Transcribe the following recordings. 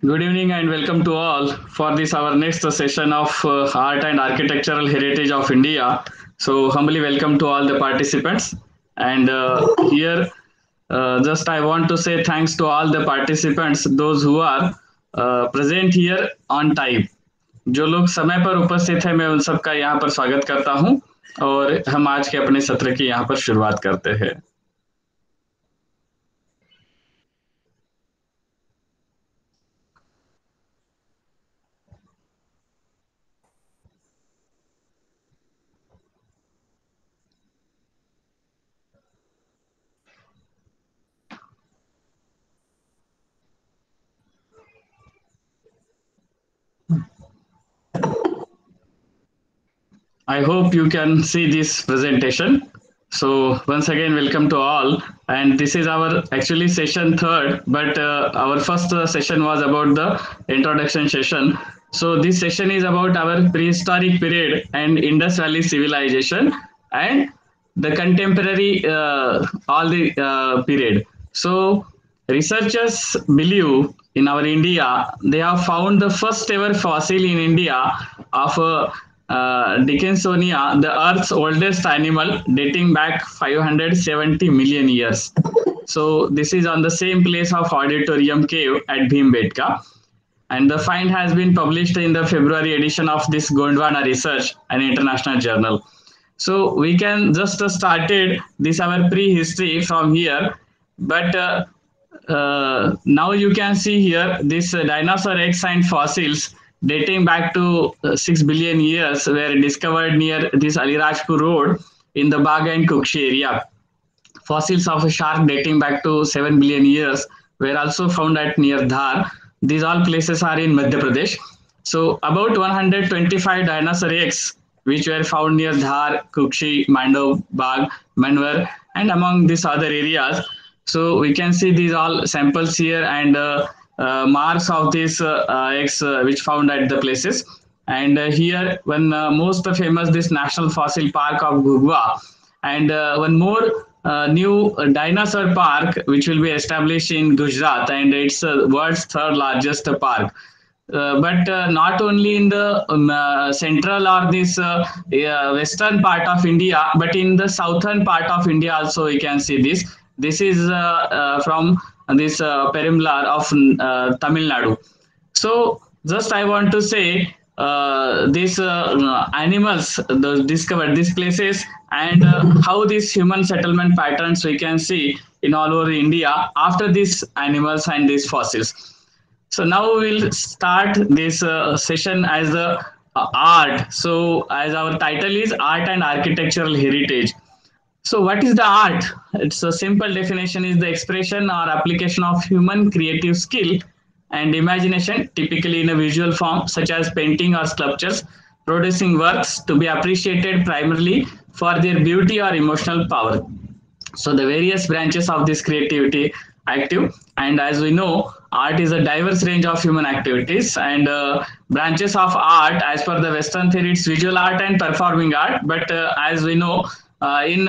Good evening and welcome to all for this our next session of Art and Architectural Heritage of India. So humbly welcome to all the participants. And here, just I want to say thanks to all the participants, those who are present here on time. जो लोग समय पर उपस्थित है मैं उन सबका यहाँ पर स्वागत करता हूँ और हम आज के अपने सत्र की यहाँ पर शुरुआत करते हैं. I hope you can see this presentation. So once again, welcome to all. And this is our actually session third, but our first session was about the introduction session. So this session is about our prehistoric period and Indus Valley civilization and the contemporary all the period. So researchers believe in our India, they have found the first ever fossil in India of Dickinsonia, the Earth's oldest animal, dating back 570 million years. So this is on the same place of Auditorium Cave at Bhimbetka. And the find has been published in the February edition of this Gondwana Research, an international journal. So we can just started this our prehistory from here, but now you can see here this dinosaur eggs and fossils dating back to 6 billion years were discovered near this Alirajpur road in the Bagh and Kukshi area. Fossils of a shark dating back to 7 billion years were also found at near Dhar. These all places are in Madhya Pradesh. So about 125 dinosaur eggs which were found near Dhar, Kukshi, Mandov, Bagh, Manwar, and among these other areas. So we can see these all samples here and marks of these eggs which found at the places. And here one most famous this National Fossil Park of Gugwa, and one more new dinosaur park which will be established in Gujarat, and it's world's third largest park. But not only in the central or this western part of India, but in the southern part of India also we can see this. This is from this Perimlar of Tamil Nadu. So just I want to say these animals discovered these places and how these human settlement patterns we can see in all over India after these animals and these fossils. So now we'll start this session as the art. So as our title is Art and Architectural Heritage. So what is the art? It's a simple definition is the expression or application of human creative skill and imagination, typically in a visual form such as painting or sculptures, producing works to be appreciated primarily for their beauty or emotional power. So the various branches of this creativity active, and as we know, art is a diverse range of human activities, and branches of art as per the Western theory, it's visual art and performing art. But as we know, in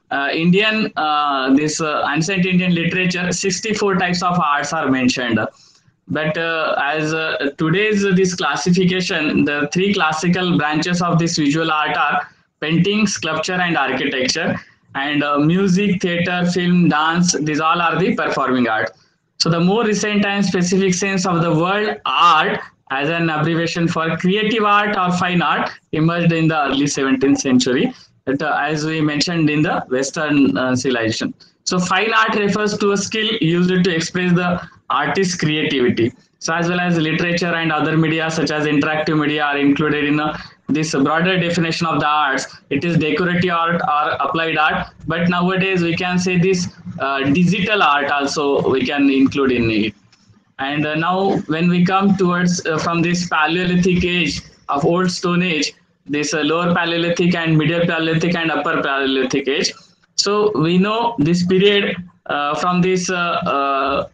Indian, this ancient Indian literature, 64 types of arts are mentioned. But as today's this classification, the three classical branches of this visual art are painting, sculpture, and architecture. And music, theater, film, dance, these all are the performing art. So the more recent and specific sense of the word art as an abbreviation for creative art or fine art emerged in the early 17th century. As we mentioned in the Western civilization. So fine art refers to a skill used to express the artist's creativity. So as well as literature and other media such as interactive media are included in this broader definition of the arts. It is decorative art or applied art, but nowadays we can say this digital art also we can include in it. And now when we come towards from this Paleolithic age of Old Stone Age, this lower Paleolithic and middle Paleolithic and upper Paleolithic age. So we know this period from this 5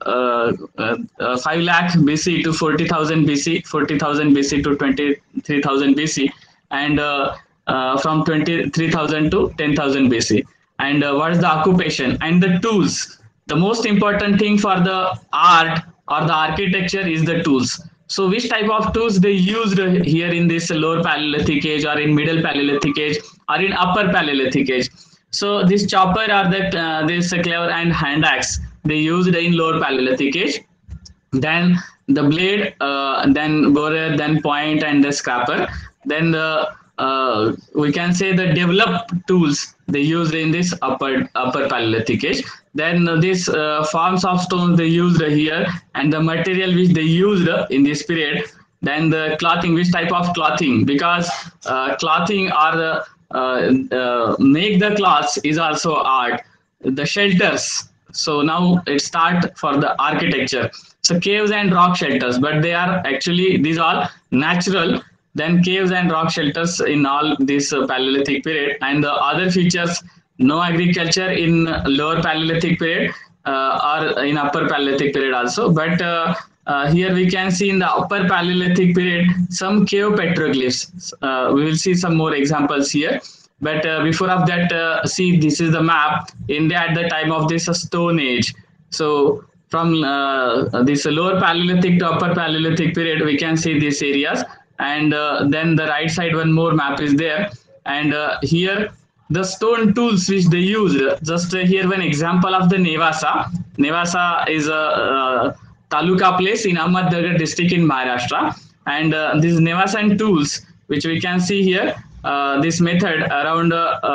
lakh BC to 40,000 BC, 40,000 BC to 23,000 BC, and from 23,000 to 10,000 BC. And what is the occupation and the tools? The most important thing for the art or the architecture is the tools. So which type of tools they used here in this lower Paleolithic age, or in middle Paleolithic age, or in upper Paleolithic age? So this chopper or the this cleaver and hand axe they used in lower Paleolithic age. Then the blade, then borer, then point, and the scraper. Then the we can say the developed tools they used in this upper Paleolithic age. Then these forms of stones they used here, and the material which they used in this period. Then the clothing, which type of clothing, because clothing or the make the cloths is also art. The shelters. So now it start for the architecture. So caves and rock shelters, but they are actually, these are natural. Then caves and rock shelters in all this Paleolithic period. And the other features, no agriculture in lower Paleolithic period or in upper Paleolithic period also. But here we can see in the upper Paleolithic period some cave petroglyphs. We will see some more examples here. But before of that, see, this is the map. India at the time of this Stone Age. So from this lower Paleolithic to upper Paleolithic period, we can see these areas. And then the right side, one more map is there. And here, the stone tools which they used. Just here one example of the Nevasa. Nevasa is a taluka place in Ahmednagar district in Maharashtra. And these Nevasan tools, which we can see here, this method around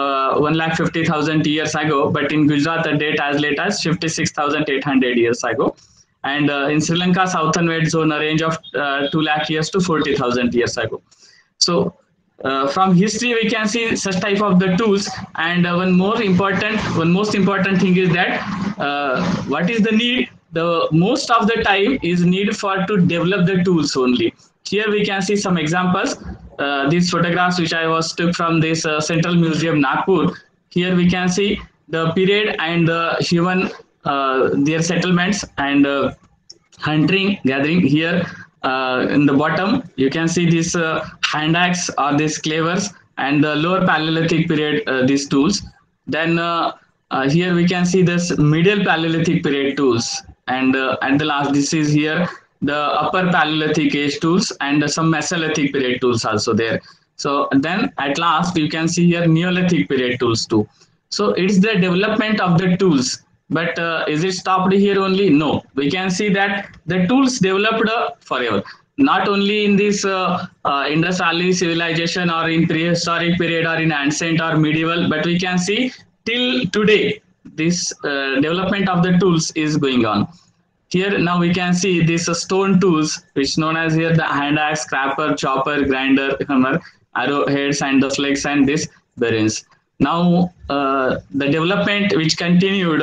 150,000 years ago, but in Gujarat the date as late as 56,800 years ago. And in Sri Lanka, southern wet zone, a range of 2 lakh years to 40,000 years ago. So from history, we can see such type of the tools. And one most important thing is that what is the need? The most of the time is need for to develop the tools only. Here we can see some examples. These photographs which I was took from this Central Museum Nagpur. Here we can see the period and the human their settlements and hunting, gathering. Here in the bottom, you can see this hand axe or these clavers, and the lower Paleolithic period, these tools. Then here we can see this middle Paleolithic period tools. And at the last, this is here the upper Paleolithic age tools and some Mesolithic period tools also there. So then at last, you can see here Neolithic period tools too. So it's the development of the tools. But is it stopped here only? No. We can see that the tools developed forever. Not only in this Indus Valley civilization or in prehistoric period or in ancient or medieval, but we can see till today this development of the tools is going on. Here now we can see these stone tools, which known as here the hand axe, scraper, chopper, grinder, hammer, arrowheads, and the flex, and this bearings. Now the development which continued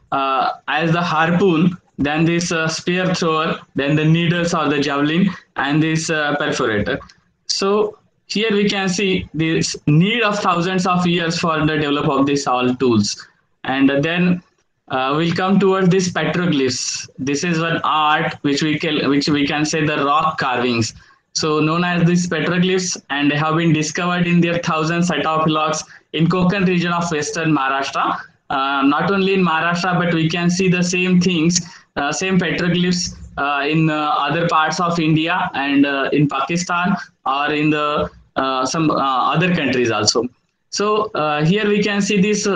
as the harpoon, then this spear thrower, then the needles or the javelin, and this perforator. So here we can see this need of thousands of years for the development of these all tools. And then we'll come towards this petroglyphs. This is one art which we can say the rock carvings. So known as these petroglyphs, and they have been discovered in their thousands sarcophagus in Konkan region of western Maharashtra. Not only in Maharashtra, but we can see the same things, same petroglyphs in other parts of India and in Pakistan or in the some other countries also. So here we can see this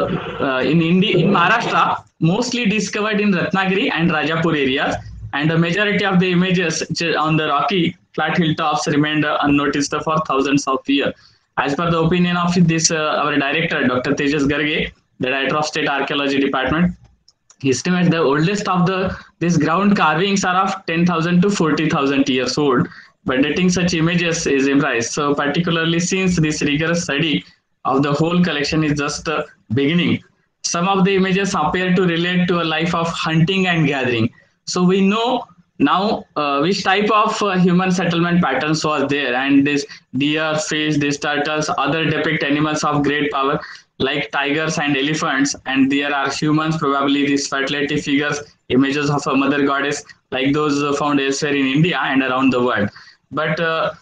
in India, in Maharashtra, mostly discovered in Ratnagiri and Rajapur areas, and the majority of the images on the rocky flat hilltops remained unnoticed for thousands of years. As per the opinion of this our director, Dr. Tejas Garge, the director of State Archaeology Department, he estimates the oldest of these ground carvings are of 10,000 to 40,000 years old. But dating such images is improvised. So particularly since this rigorous study of the whole collection is just beginning, some of the images appear to relate to a life of hunting and gathering. So we know now which type of human settlement patterns was there, and this deer, fish, these turtles, other depict animals of great power like tigers and elephants, and there are humans, probably these fertility figures, images of a mother goddess like those found elsewhere in India and around the world. But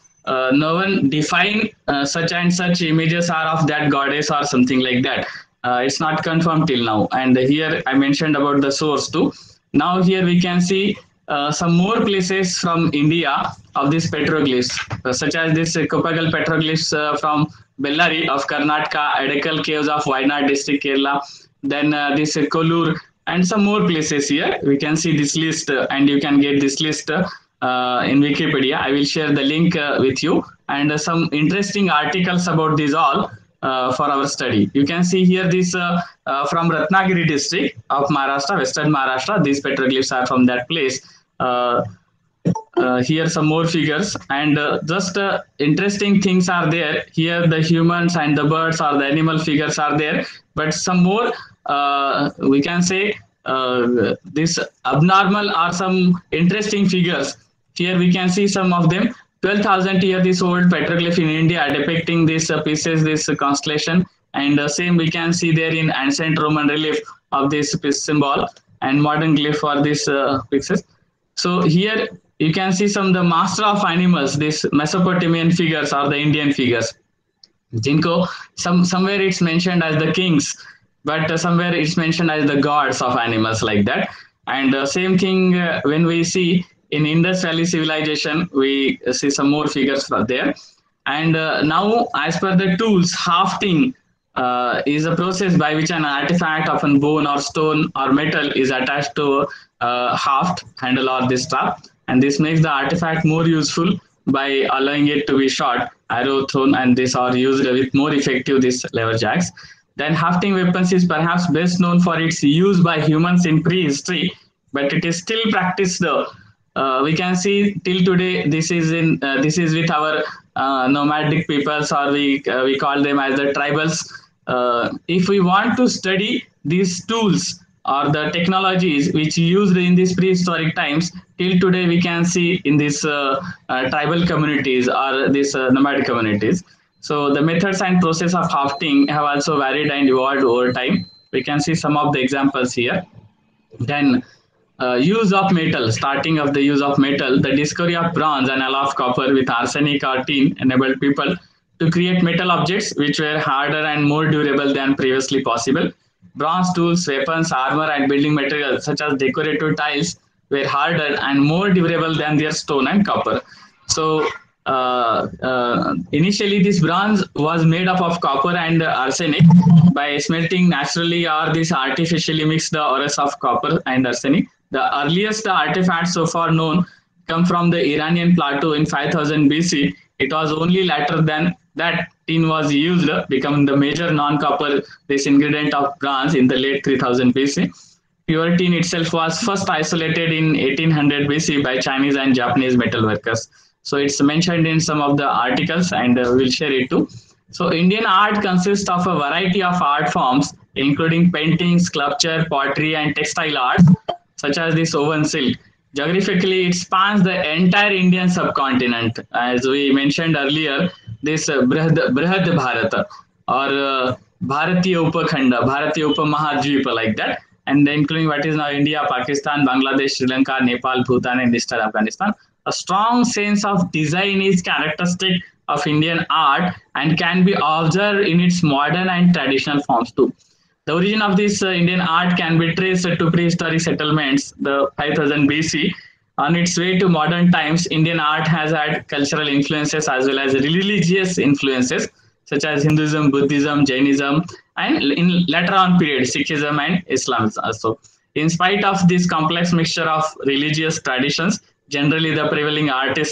no one define such and such images are of that goddess or something like that. It's not confirmed till now. And here I mentioned about the source too. Now here we can see some more places from India of these petroglyphs, such as this Kopagal petroglyphs from Bellary of Karnataka, Edekal caves of Wayanad district, Kerala, then this Kollur, and some more places here. We can see this list, and you can get this list in Wikipedia. I will share the link with you, and some interesting articles about these all for our study. You can see here this from Ratnagiri district of Maharashtra, Western Maharashtra. These petroglyphs are from that place. Here some more figures, and just interesting things are there. Here the humans and the birds or the animal figures are there, but some more we can say this abnormal or some interesting figures. Here we can see some of them. 12,000 year this old petroglyph in India depicting these pieces, this constellation, and same we can see there in ancient Roman relief of this symbol and modern glyph for these pieces. So here you can see some the master of animals, these Mesopotamian figures or the Indian figures. Jinko, somewhere it's mentioned as the kings, but somewhere it's mentioned as the gods of animals like that. And same thing when we see in Indus Valley civilization, we see some more figures there. And now, as per the tools, hafting is a process by which an artifact of a bone or stone or metal is attached to a haft, handle, or this strap. And this makes the artifact more useful by allowing it to be shot, arrow thrown, and this are used with more effective this lever jacks. Then hafting weapons is perhaps best known for its use by humans in prehistory, but it is still practiced. We can see till today this is with our nomadic peoples, or we call them as the tribals. If we want to study these tools or the technologies which used in these prehistoric times, till today we can see in these tribal communities or these nomadic communities. So the methods and process of hafting have also varied and evolved over time. We can see some of the examples here. Then use of metal, starting of the use of metal, the discovery of bronze and alloy of copper with arsenic or tin enabled people to create metal objects which were harder and more durable than previously possible. Bronze tools, weapons, armor, and building materials such as decorative tiles were harder and more durable than their stone and copper. So initially this bronze was made up of copper and arsenic. By smelting naturally or this artificially mixed the ores of copper and arsenic. The earliest artifacts so far known come from the Iranian plateau in 5000 BC. It was only later than that tin was used, becoming the major non-copper this ingredient of bronze in the late 3000 BC. Pure tin itself was first isolated in 1800 BC by Chinese and Japanese metal workers. So it's mentioned in some of the articles, and we'll share it too. So Indian art consists of a variety of art forms, including painting, sculpture, pottery, and textile arts, such as this woven silk. Geographically, it spans the entire Indian subcontinent. As we mentioned earlier, this Brihad Bharata or Bharatiya Upakhanda, Bharatiya Upamahadvipa, like that, and including what is now India, Pakistan, Bangladesh, Sri Lanka, Nepal, Bhutan, and Eastern Afghanistan. A strong sense of design is characteristic of Indian art and can be observed in its modern and traditional forms too. The origin of this Indian art can be traced to prehistoric settlements, the 5000 BC. On its way to modern times, Indian art has had cultural influences as well as religious influences, such as Hinduism, Buddhism, Jainism, and in later on period, Sikhism and Islam also. In spite of this complex mixture of religious traditions, generally the prevailing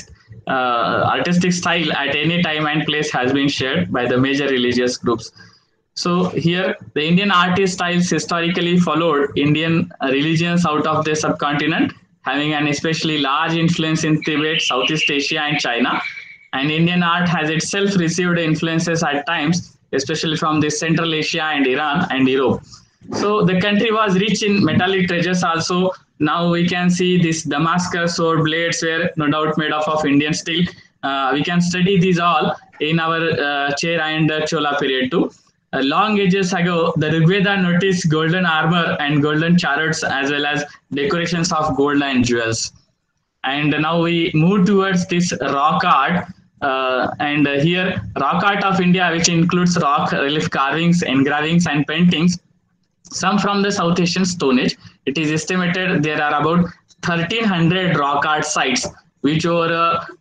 artistic style at any time and place has been shared by the major religious groups. So here the Indian artist styles historically followed Indian religions out of the subcontinent, having an especially large influence in Tibet, Southeast Asia, and China. And Indian art has itself received influences at times, especially from the Central Asia and Iran and Europe. So the country was rich in metallic treasures also. Now we can see this Damascus sword blades were no doubt made of Indian steel. We can study these all in our Chair and Chola period too. Long ages ago, the Rigveda noticed golden armor and golden chariots as well as decorations of gold and jewels. And now we move towards this rock art. And here, rock art of India, which includes rock relief carvings, engravings, and paintings, some from the South Asian Stone Age. It is estimated there are about 1,300 rock art sites, which over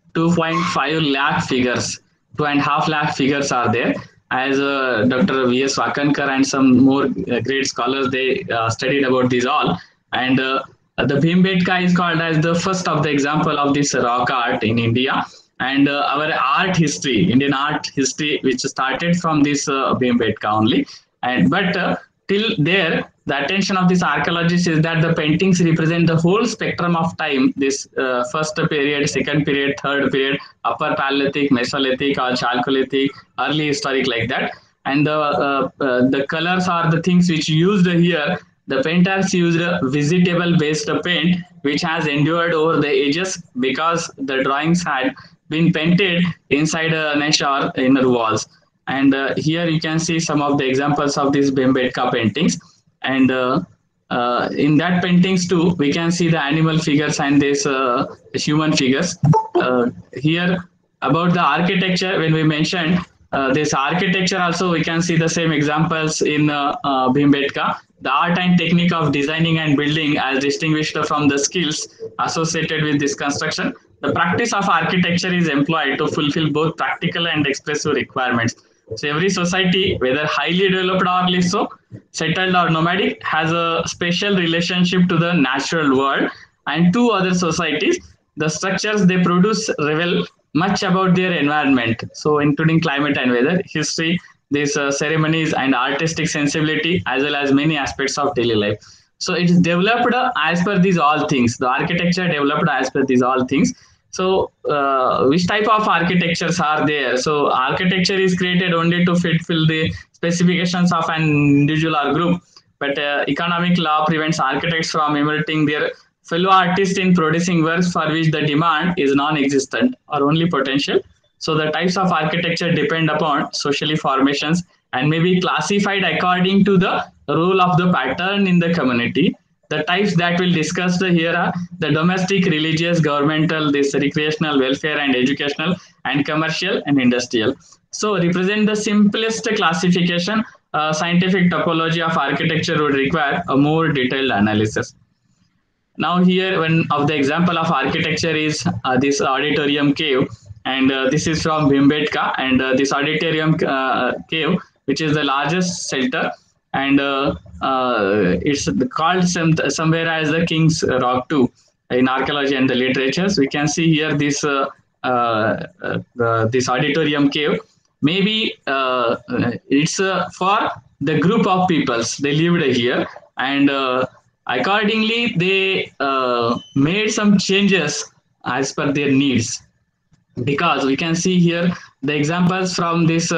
2.5 lakh figures, 2.5 lakh figures are there. As Dr. V.S. Wakankar and some more great scholars, they studied about these all. And the Bhimbetka is called as the first of the example of this rock art in India. And our art history, Indian art history, which started from this Bhimbetka only. And but till there, the attention of this archaeologist is that the paintings represent the whole spectrum of time. This first period, second period, third period, upper Paleolithic, Mesolithic, or Chalcolithic, early historic, like that. And the colors are the things which used here. The painters used a vegetable based paint which has endured over the ages because the drawings had been painted inside a niche or inner walls. And here you can see some of the examples of these Bhimbetka paintings. And in that paintings too, we can see the animal figures and these human figures. Here about the architecture, when we mentioned this architecture also, we can see the same examples in Bhimbetka. The art and technique of designing and building as distinguished from the skills associated with this construction. The practice of architecture is employed to fulfill both practical and expressive requirements. So every society, whether highly developed or less so, settled or nomadic, has a special relationship to the natural world and to other societies. The structures they produce reveal much about their environment, so including climate and weather, history, these ceremonies and artistic sensibility, as well as many aspects of daily life. So it is developed as per these all things. The architecture developed as per these all things. So which type of architectures are there? So architecture is created only to fulfill the specifications of an individual or group, but economic law prevents architects from imitating their fellow artists in producing works for which the demand is non-existent or only potential. So the types of architecture depend upon socially formations and may be classified according to the role of the pattern in the community. The types that we'll discuss here are the domestic, religious, governmental, this recreational, welfare and educational, and commercial and industrial. So represent the simplest classification. Scientific topology of architecture would require a more detailed analysis. Now here one of the example of architecture is this auditorium cave, and this is from Bhimbetka, and this auditorium cave, which is the largest shelter, and it's called somewhere as the King's Rock too in archaeology and the literatures. We can see here this this auditorium cave. Maybe it's for the group of peoples they lived here, and accordingly they made some changes as per their needs, because we can see here the examples from this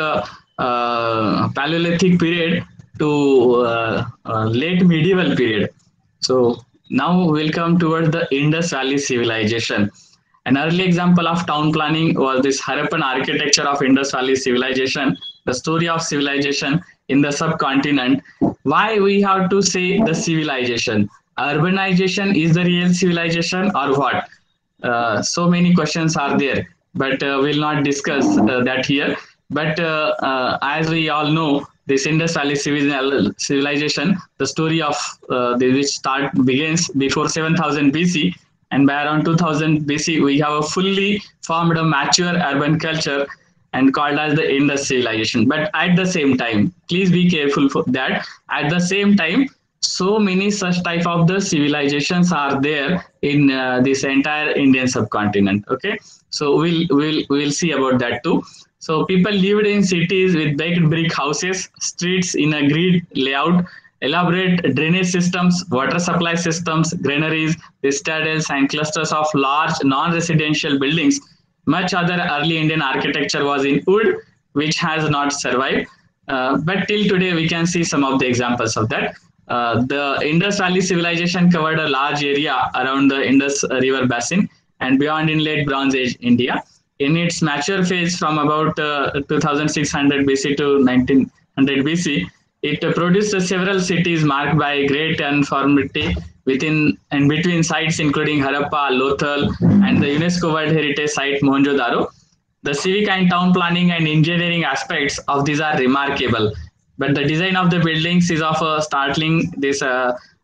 Paleolithic period to late medieval period. So now we'll come towards the Indus Valley civilization. An early example of town planning was this Harappan architecture of Indus Valley civilization, the story of civilization in the subcontinent. Why we have to say the civilization? Urbanization is the real civilization or what? So many questions are there, but we'll not discuss that here. But as we all know, this Indus Valley civilization, the story of which begins before 7000 BC, and by around 2000 BC, we have a fully formed, a mature urban culture and called as the Indus civilization. But at the same time, please be careful for that. At the same time, so many such type of the civilizations are there in this entire Indian subcontinent. Okay, so we'll see about that too. So people lived in cities with baked brick houses, streets in a grid layout, elaborate drainage systems, water supply systems, granaries, citadels, and clusters of large non-residential buildings. Much other early Indian architecture was in wood, which has not survived. But till today, we can see some of the examples of that. The Indus Valley civilization covered a large area around the Indus River basin and beyond in late Bronze Age India. In its mature phase from about 2600 BC to 1900 BC, it produced several cities marked by great uniformity within and between sites including Harappa, Lothal, and the UNESCO World Heritage Site Mohenjo-daro. The civic and town planning and engineering aspects of these are remarkable, but the design of the buildings is of a startling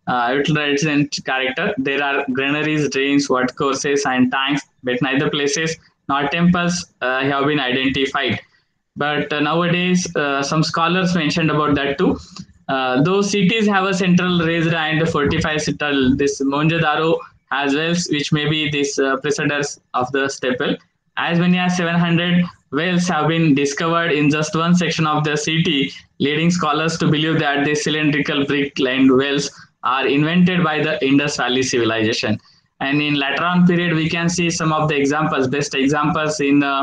utilization character. There are granaries, drains, watercourses, and tanks, but neither places nor temples have been identified. But nowadays, some scholars mentioned about that too. Those cities have a central raised and fortified citadel. This Mohenjo-daro has wells, which may be these precedents of the staple. As many as 700 wells have been discovered in just one section of the city, leading scholars to believe that the cylindrical brick-lined wells are invented by the Indus Valley civilization. And in later on period, we can see some of the examples, best examples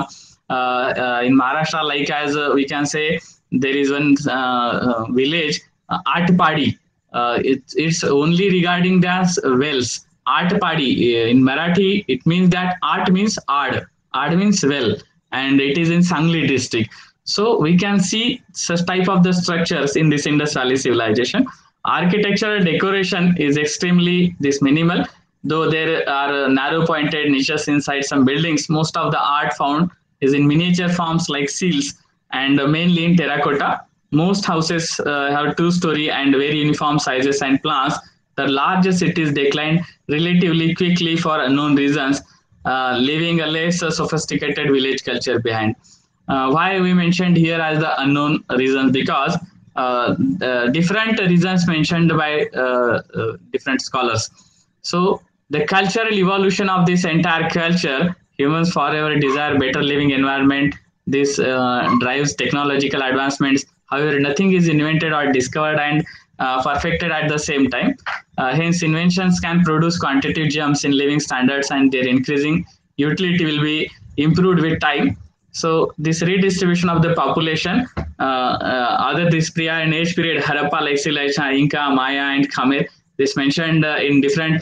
in Maharashtra, like as we can say, there is one village, Atpadi. It's only regarding the wells. Atpadi in Marathi, it means that At means Ad. Ad means well, and it is in Sangli district. So we can see such type of the structures in this Indus Valley civilization. Architectural decoration is extremely this minimal, though there are narrow pointed niches inside some buildings. Most of the art found is in miniature forms like seals and mainly in terracotta. Most houses have two-story and very uniform sizes and plans. The larger cities declined relatively quickly for unknown reasons, leaving a less sophisticated village culture behind. Why we mentioned here as the unknown reasons? Because different reasons mentioned by different scholars. So the cultural evolution of this entire culture, humans forever desire better living environment. This drives technological advancements. However, nothing is invented or discovered and perfected at the same time. Hence, inventions can produce quantitative jumps in living standards, and their increasing utility will be improved with time. So, this redistribution of the population, other this Priya and age period, Harappa, like civilization, Inca, Maya, and Khmer, this mentioned in different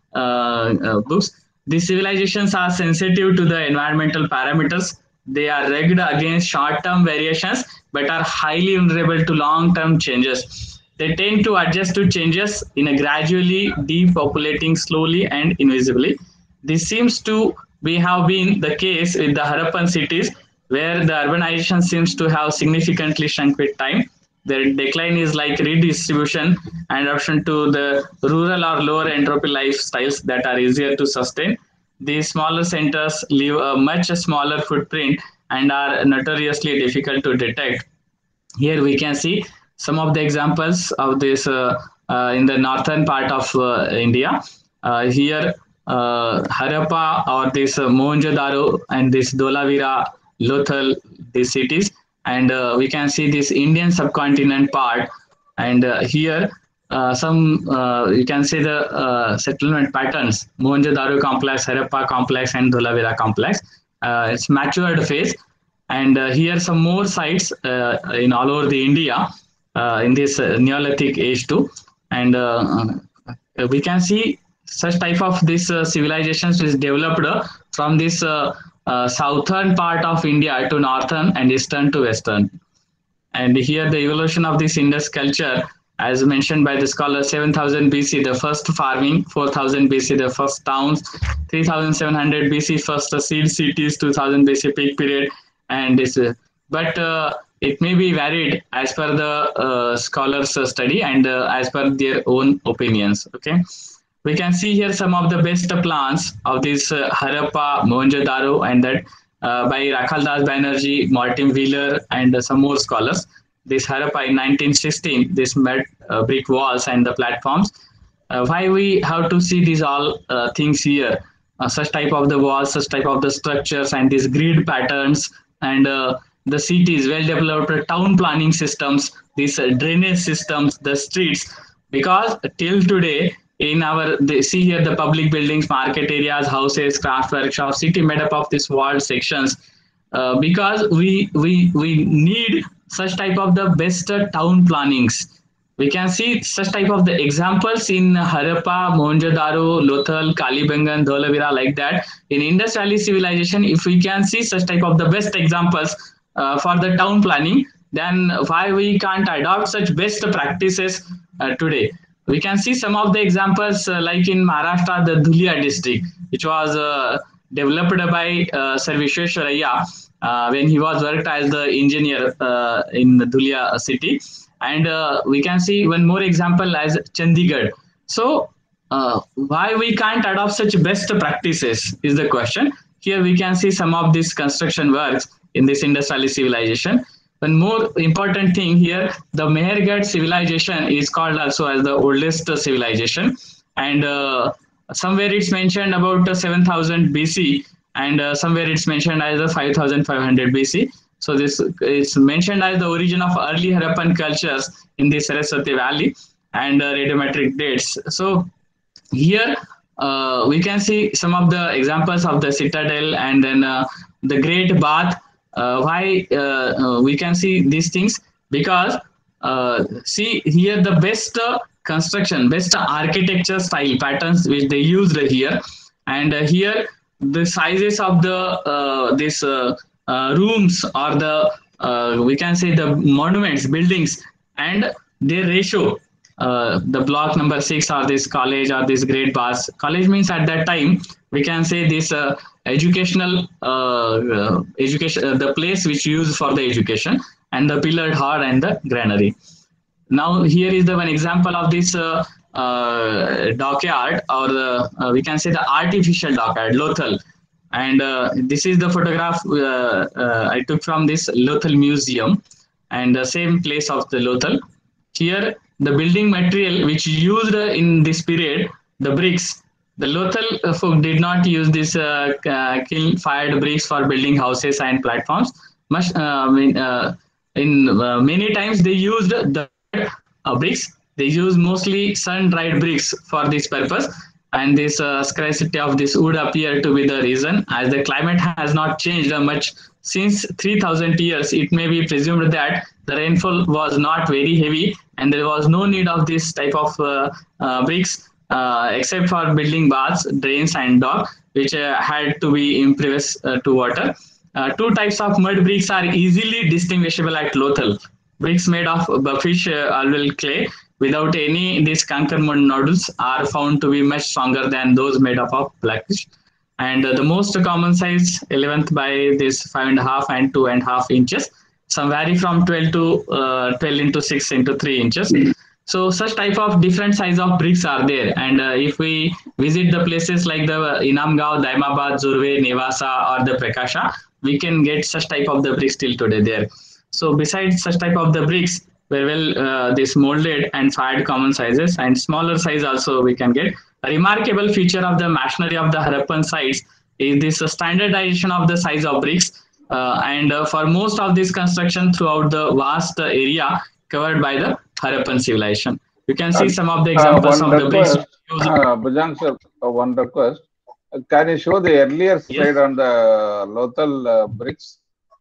books. These civilizations are sensitive to the environmental parameters. They are rugged against short-term variations, but are highly vulnerable to long-term changes. They tend to adjust to changes in a gradually depopulating slowly and invisibly. This seems to have been the case with the Harappan cities, where the urbanization seems to have significantly shrunk with time. Their decline is like redistribution and adoption to the rural or lower entropy lifestyles that are easier to sustain. These smaller centers leave a much smaller footprint and are notoriously difficult to detect. Here we can see some of the examples of this in the northern part of India. Here, Harappa or this Mohenjo-daro and this Dholavira, Lothal, these cities, and we can see this Indian subcontinent part. And here, some you can see the settlement patterns: Mohenjo-daro complex, Harappa complex, and Dholavira complex. It's matured phase, and here some more sites in all over the India in this Neolithic age too, and we can see such type of this civilizations is developed from this southern part of India to northern and eastern to western. And here the evolution of this Indus culture, as mentioned by the scholar, 7000 BC, the first farming, 4000 BC, the first towns, 3700 BC, first seed cities, 2000 BC peak period, and this. But it may be varied as per the scholars' study and as per their own opinions. Okay. We can see here some of the best plans of this Harappa, Mohenjo-daro, and that by Rakhaldas Banerjee, Martin Wheeler, and some more scholars. This Harappa in 1916, this mud brick walls and the platforms. Why we have to see these all things here? Such type of the walls, such type of the structures, and these grid patterns, and the cities, well-developed town planning systems, these drainage systems, the streets. Because till today, in our see here the public buildings, market areas, houses, craft workshops, city made up of these walled sections. Because we need such type of the best town plannings. We can see such type of the examples in Harappa, Mohenjo-daro, Lothal, Kalibangan, Dholavira, like that. In Indus Valley civilization, if we can see such type of the best examples for the town planning, then why we can't adopt such best practices today? We can see some of the examples like in Maharashtra, the Dhulia district, which was developed by Sir Visvesvaraya when he was worked as the engineer in the Dhulia city. And we can see one more example as Chandigarh. So why we can't adopt such best practices is the question. Here we can see some of these construction works in this industrialist civilization. One more important thing here, the Mehergarh civilization is called also as the oldest civilization, and somewhere it's mentioned about 7000 BC, and somewhere it's mentioned as 5500 BC. So this is mentioned as the origin of early Harappan cultures in the Saraswati Valley and radiometric dates. So here we can see some of the examples of the citadel and then the Great Bath. Why we can see these things? Because see here the best construction, best architecture style patterns which they used here, and here the sizes of the this rooms or the we can say the monuments, buildings, and their ratio. The block number 6 or this college or this Great Bath. College means at that time we can say this educational education, the place which used for the education, and the pillared hall and the granary. Now here is the one example of this dockyard, or we can say the artificial dockyard, Lothal. And this is the photograph I took from this Lothal Museum, and the same place of the Lothal. Here the building material which used in this period, the bricks. The Lothal folk did not use this kiln-fired bricks for building houses and platforms. Much, in many times they used the bricks. They use mostly sun-dried bricks for this purpose, and this scarcity of this wood appear to be the reason. As the climate has not changed much since 3000 years, it may be presumed that the rainfall was not very heavy, and there was no need of this type of bricks except for building baths, drains, and dock, which had to be impervious to water. Two types of mud bricks are easily distinguishable at Lothal. Bricks made of buffish alluvial clay without any these conker mud nodules are found to be much stronger than those made up of blackish. And the most common size 11th by this 5.5 and 2.5 inches. Some vary from 12 to 12 into 6 into 3 inches. So such type of different size of bricks are there. And if we visit the places like the Inamgaon, Daimabad, Zurve, Nevasa, or the Prakasha, we can get such type of the bricks till today there. So besides such type of the bricks, very well this molded and fired common sizes, and smaller size also we can get. A remarkable feature of the masonry of the Harappan sites is this standardization of the size of bricks, and for most of this construction throughout the vast area covered by the Harappan civilization. You can see some of the examples of the bricks. Bhujang sir, one request. Can you show the earlier slide on the Lothal bricks?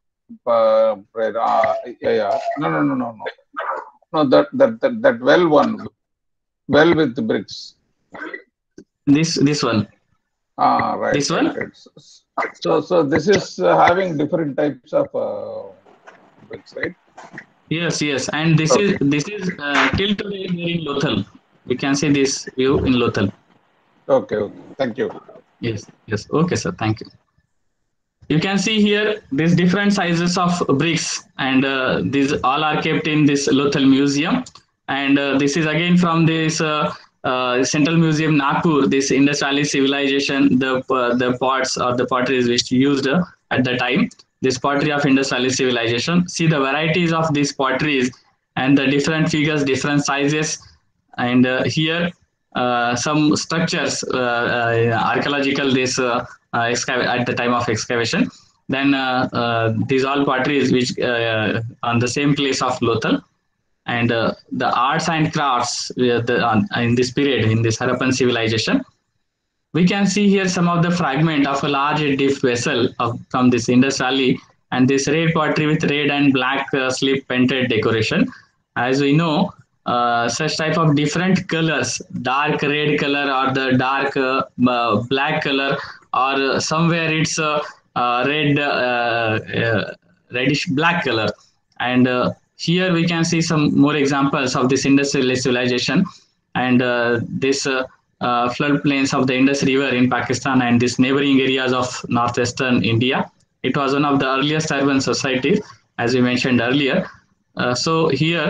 Yeah. No, that well one, well with the bricks. This one. Right. This one. Right. So this is having different types of bricks, right? Yes, and this is till today in Lothal. We can see this view in Lothal. Okay. Thank you. Yes. Okay, sir. Thank you. You can see here these different sizes of bricks, and these all are kept in this Lothal Museum. And this is again from this Central Museum Nagpur. This industrialist civilization, the pots or the potteries which used at the time. This pottery of industrialist civilization. See the varieties of these potteries and the different figures, different sizes, and here some structures, archaeological this at the time of excavation. Then these all potteries which on the same place of Lothal, and the arts and crafts in this period in this Harappan civilization. We can see here some of the fragment of a large diff vessel from this Indus Valley, and this red pottery with red and black slip painted decoration. As we know, such type of different colors, dark red color or the dark black color, or somewhere it's red reddish black color. And here we can see some more examples of this industrial civilization, and this floodplains of the Indus River in Pakistan and these neighboring areas of northwestern India. It was one of the earliest urban societies, as we mentioned earlier. So here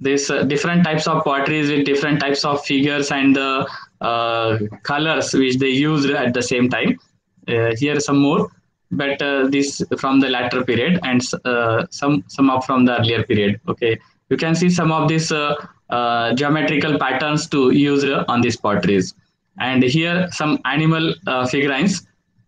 this different types of potteries with different types of figures and the colors which they used at the same time. Here some more, but this from the latter period and some up from the earlier period. Okay, you can see some of these geometrical patterns to use on these potteries, and here some animal figurines,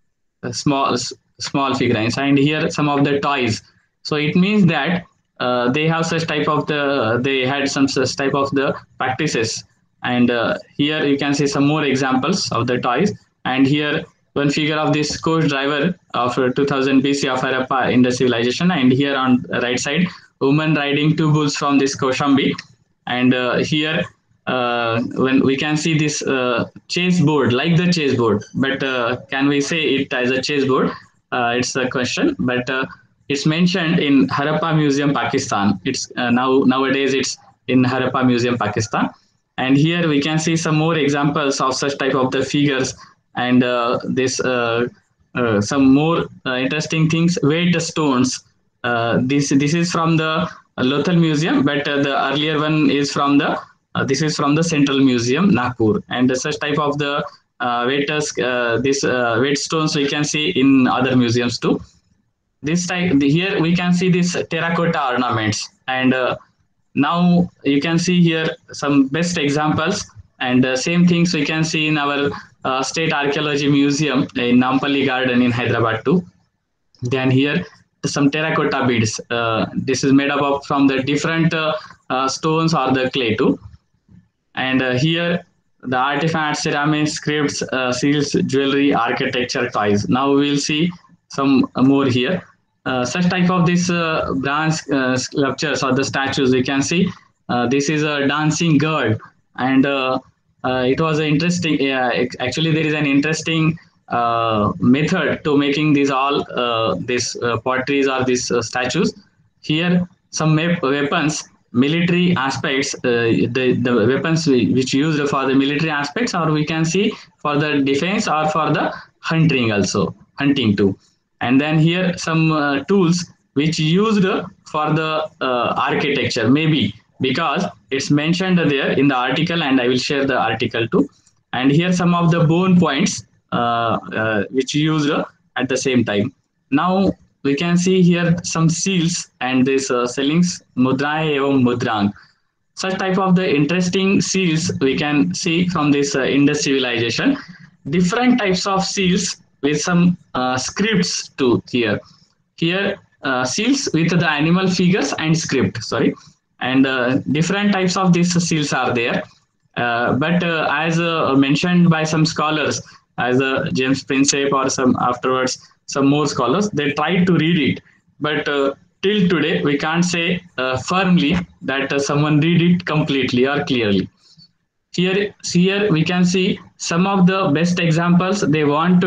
small figurines, and here some of the toys. So it means that they have such type of they had some such type of the practices, and here you can see some more examples of the toys, and here one figure of this coach driver of 2000 BC of Harappa in the civilization, and here on the right side woman riding two bulls from this Kaushambi, and here when we can see this chess board, like the chess board, but can we say it as a chess board? It's a question, but it's mentioned in Harappa Museum, Pakistan. It's nowadays it's in Harappa Museum, Pakistan, and here we can see some more examples of such type of the figures, and this some more interesting things. Weight stones. This is from the Lothal Museum, but the earlier one is from the this is from the Central Museum, Nagpur, and such type of the weight stones we can see in other museums too. This type here we can see this terracotta ornaments, and now you can see here some best examples, and same things we can see in our State Archaeology Museum in Nampalli Garden in Hyderabad too. Then here some terracotta beads. This is made up of from the different stones or the clay too. And here the artifacts, ceramics, scripts, seals, jewelry, architecture, toys. Now we will see some more here. Such type of this bronze sculptures or the statues we can see. This is a dancing girl, and it was interesting. Actually, there is an interesting method to making these all these potteries or these statues. Here some weapons, military aspects, the weapons which used for the military aspects, or we can see for the defense or for the hunting also, hunting too. And then here some tools which used for the architecture, maybe because it's mentioned there in the article, and I will share the article too. And here some of the bone points which used at the same time. Now we can see here some seals and this sellings, mudraye evam mudrang. Such type of the interesting seals we can see from this Indus civilization. Different types of seals with some scripts too here. Here seals with the animal figures and script, sorry. And different types of these seals are there. But as mentioned by some scholars, as James Prinsep or some afterwards, some more scholars, they tried to read it. But till today, we can't say firmly that someone read it completely or clearly. Here we can see some of the best examples. They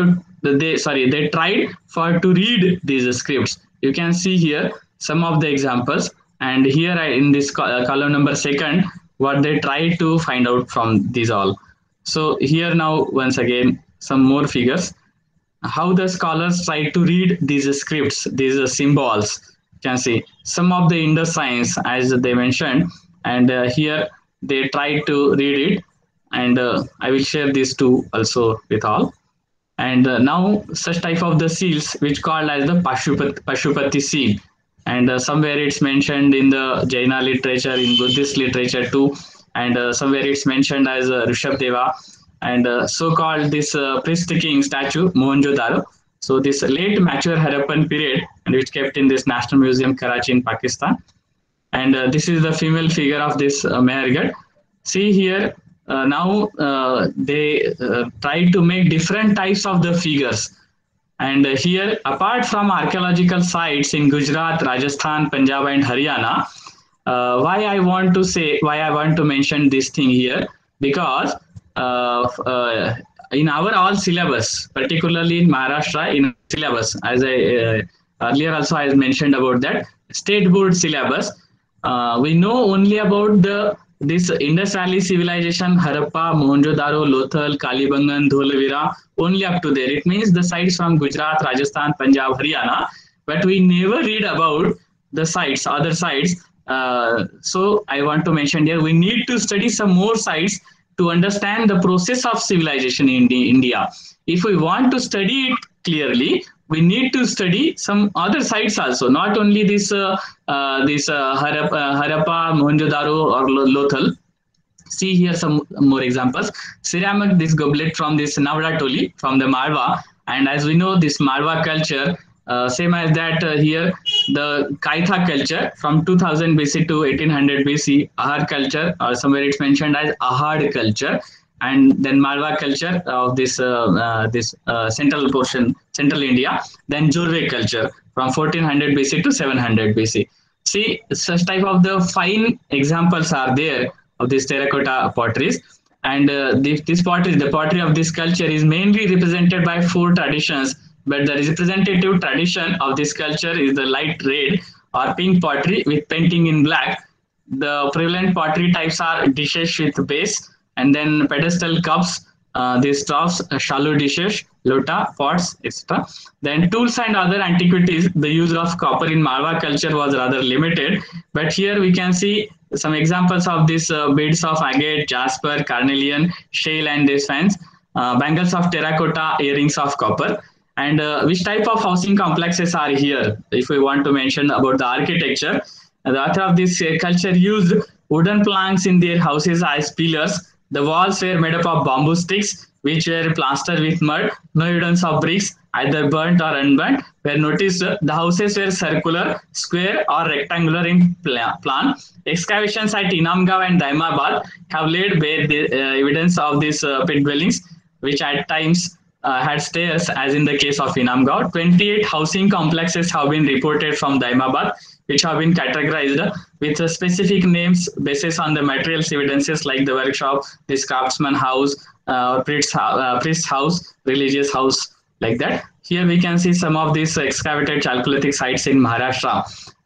tried for to read these scripts. You can see here some of the examples, and here in this column number 2, what they try to find out from these all. So here now once again some more figures. How the scholars try to read these scripts, these symbols. You can see some of the Indus signs as they mentioned, and here they try to read it, and I will share these two also with all. And now such type of the seals which called as the Pashupati seal, and somewhere it's mentioned in the Jaina literature, in Buddhist literature too, and somewhere it's mentioned as Rishabdeva, and so-called this priest king statue Mohenjo-daro. So this late mature Harappan period, and which kept in this National Museum Karachi in Pakistan, and this is the female figure of this Mehergarh. See here now they try to make different types of the figures. And here, apart from archaeological sites in Gujarat, Rajasthan, Punjab, and Haryana, why I want to mention this thing here, because in our all syllabus, particularly in Maharashtra, in syllabus, as I earlier also I mentioned about that state board syllabus, we know only about this Indus Valley civilization, Harappa, Mohenjo-daro, Lothal, Kalibangan, Dholavira, only up to there. It means the sites from Gujarat, Rajasthan, Punjab, Haryana, but we never read about the sites, other sites So I want to mention here, we need to study some more sites to understand the process of civilization in India. If we want to study it clearly, we need to study some other sites also, not only this Harappa, Mohenjo-daro, or Lothal. See here some more examples. Ceramic, this goblet from this Navratoli from the Malwa, and as we know, this Malwa culture, same as that here, the Kaitha culture from 2000 BC to 1800 BC, Ahar culture, or somewhere it's mentioned as Ahad culture, and then Malwa culture of this central portion, central India, then Jorwe culture from 1400 BC to 700 BC. See, such type of the fine examples are there of these terracotta potteries. And this pottery, the pottery of this culture is mainly represented by 4 traditions, but the representative tradition of this culture is the light red or pink pottery with painting in black. The prevalent pottery types are dishes with base, and then pedestal cups, these troughs, shallow dishes, lota, pots, etc. Then tools and other antiquities, the use of copper in Malwa culture was rather limited, but here we can see some examples of these beads of agate, jasper, carnelian, shale, and these fans, bangles of terracotta, earrings of copper. And which type of housing complexes are here? If we want to mention about the architecture, the author of this culture used wooden planks in their houses as pillars. The walls were made up of bamboo sticks, which were plastered with mud. No evidence of bricks, either burnt or unburnt, were noticed. The houses were circular, square, or rectangular in plan. Excavations at Inamgaon and Daimabad have laid bare the evidence of these pit dwellings, which at times had stairs, as in the case of Inamgaon. 28 housing complexes have been reported from Daimabad, which have been categorized with specific names based on the materials evidences like the workshop, this craftsman house, priest house, religious house, like that. Here we can see some of these excavated Chalcolithic sites in Maharashtra,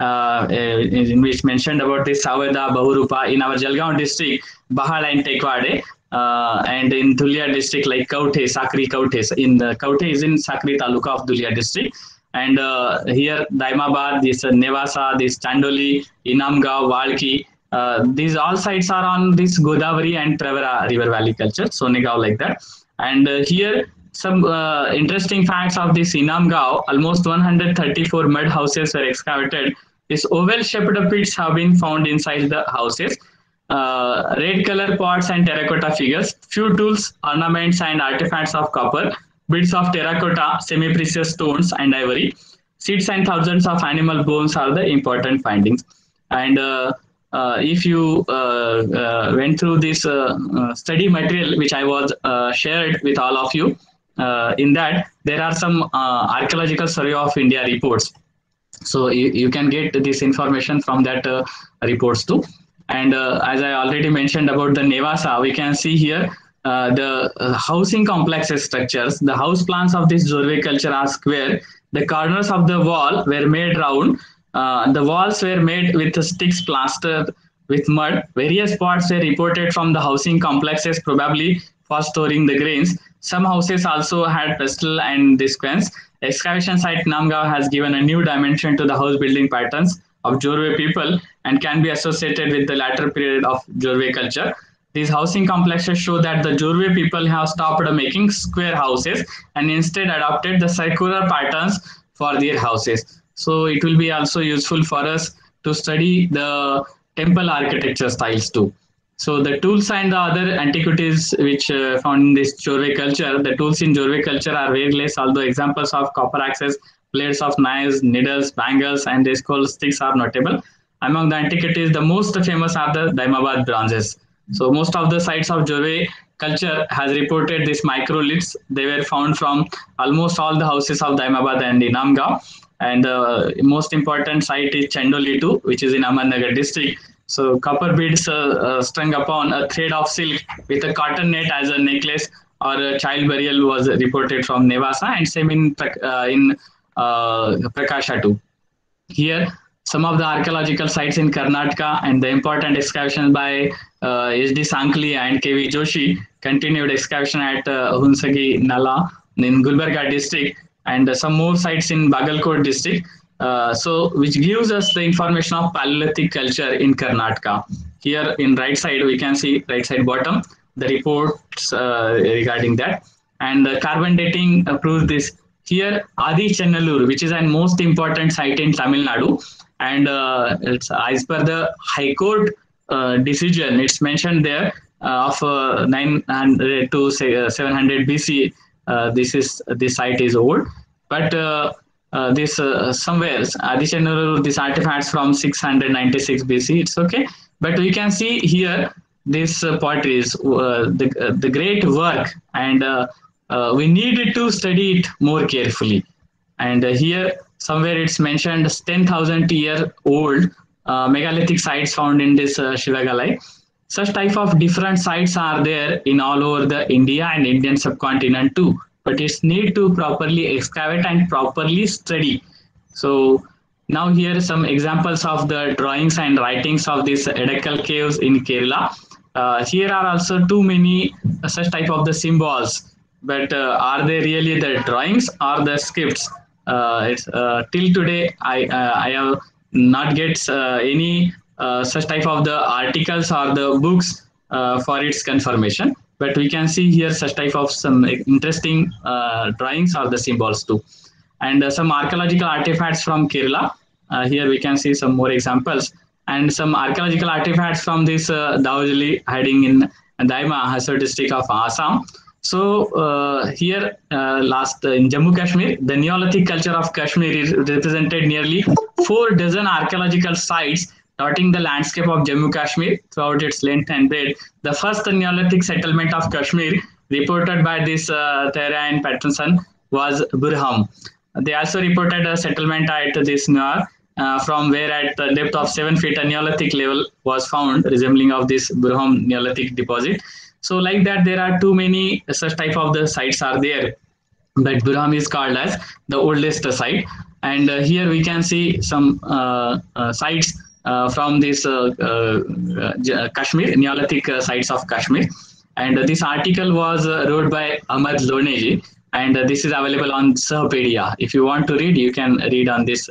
in which mentioned about this Saveda, Bahurupa, in our Jalgaon district, Bahal and Tekwade, and in Dhulia district like Kauthe, Sakri Kauthe. In the Kauthe is in Sakri Taluka of Dhulia district. And here Daimabad, this Nevasa, this Chandoli, Inamgaon, Valki, these all sites are on this Godavari and Pravara river valley culture, Sonegaon, like that. And here some interesting facts of this Inamgaon, almost 134 mud houses were excavated. These oval-shaped pits have been found inside the houses. Red color pots and terracotta figures, few tools, ornaments, and artifacts of copper, bits of terracotta, semi-precious stones, and ivory. Seeds and thousands of animal bones are the important findings. And if you went through this study material, which I was shared with all of you, in that there are some archaeological survey of India reports. So you can get this information from that reports too. And as I already mentioned about the Nevasa, we can see here the housing complexes structures. The house plans of this Jorwe culture are square. The corners of the wall were made round. The walls were made with sticks plastered with mud. Various pots were reported from the housing complexes, probably for storing the grains. Some houses also had pestle and disquens. Excavation site Namgaon has given a new dimension to the house building patterns of Jorwe people and can be associated with the latter period of Jorwe culture. These housing complexes show that the Jorwe people have stopped making square houses and instead adopted the circular patterns for their houses. So it will be also useful for us to study the temple architecture styles too. So the tools and the other antiquities which found in this Jorwe culture, the tools in Jorwe culture are various, although examples of copper axes, blades of knives, needles, bangles, and the skull sticks are notable. Among the antiquities, the most famous are the Daimabad bronzes. So most of the sites of Jorwe culture has reported these microliths. They were found from almost all the houses of Daimabad and Inamgaon. And the most important site is Chandoli too, which is in Ahmednagar district. So copper beads strung upon a thread of silk with a cotton net as a necklace or a child burial was reported from Nevasa, and same in Prakasha too. Here, some of the archaeological sites in Karnataka and the important excavations by H.D. Sankli and K.V. Joshi, continued excavation at Hunsagi Nala in Gulbarga district, and some more sites in Bagalkot district. So which gives us the information of Paleolithic culture in Karnataka. Here in right side, we can see right side bottom, the reports regarding that. And carbon dating proves this. Here, Adi Chennallur, which is a most important site in Tamil Nadu, and it's as per the High Court decision, it's mentioned there of 900 to 700 BC. This site is old, but this somewhere additional these artifacts from 696 BC. It's okay, but we can see here this potteries, the great work, and we needed to study it more carefully. And here somewhere it's mentioned 10,000-year old megalithic sites found in this Shivagalai. Such type of different sites are there in all over the India and Indian subcontinent too, but it's need to properly excavate and properly study. So now here are some examples of the drawings and writings of these Edekal caves in Kerala. Here are also too many such type of the symbols, but are they really the drawings or the scripts? Till today, I have not get any such type of the articles or the books for its confirmation. But we can see here such type of some interesting drawings or the symbols too. And some archaeological artifacts from Kerala. Here we can see some more examples. And some archaeological artifacts from this Daujali hiding in Daima, Hasar district of Assam. So here last in Jammu Kashmir, the Neolithic culture of Kashmir is represented nearly 4 dozen archaeological sites dotting the landscape of Jammu Kashmir throughout its length and breadth. The first Neolithic settlement of Kashmir reported by this Thera and Patterson was Burham. They also reported a settlement at this Nuar, from where at the depth of 7 feet a Neolithic level was found resembling of this Burham Neolithic deposit. So like that, there are too many such type of the sites are there, but Burham is called as the oldest site. And here we can see some sites from this Kashmir, Neolithic sites of Kashmir. And this article was wrote by Ahmad Loneji, and this is available on Sahapedia. If you want to read, you can read on this.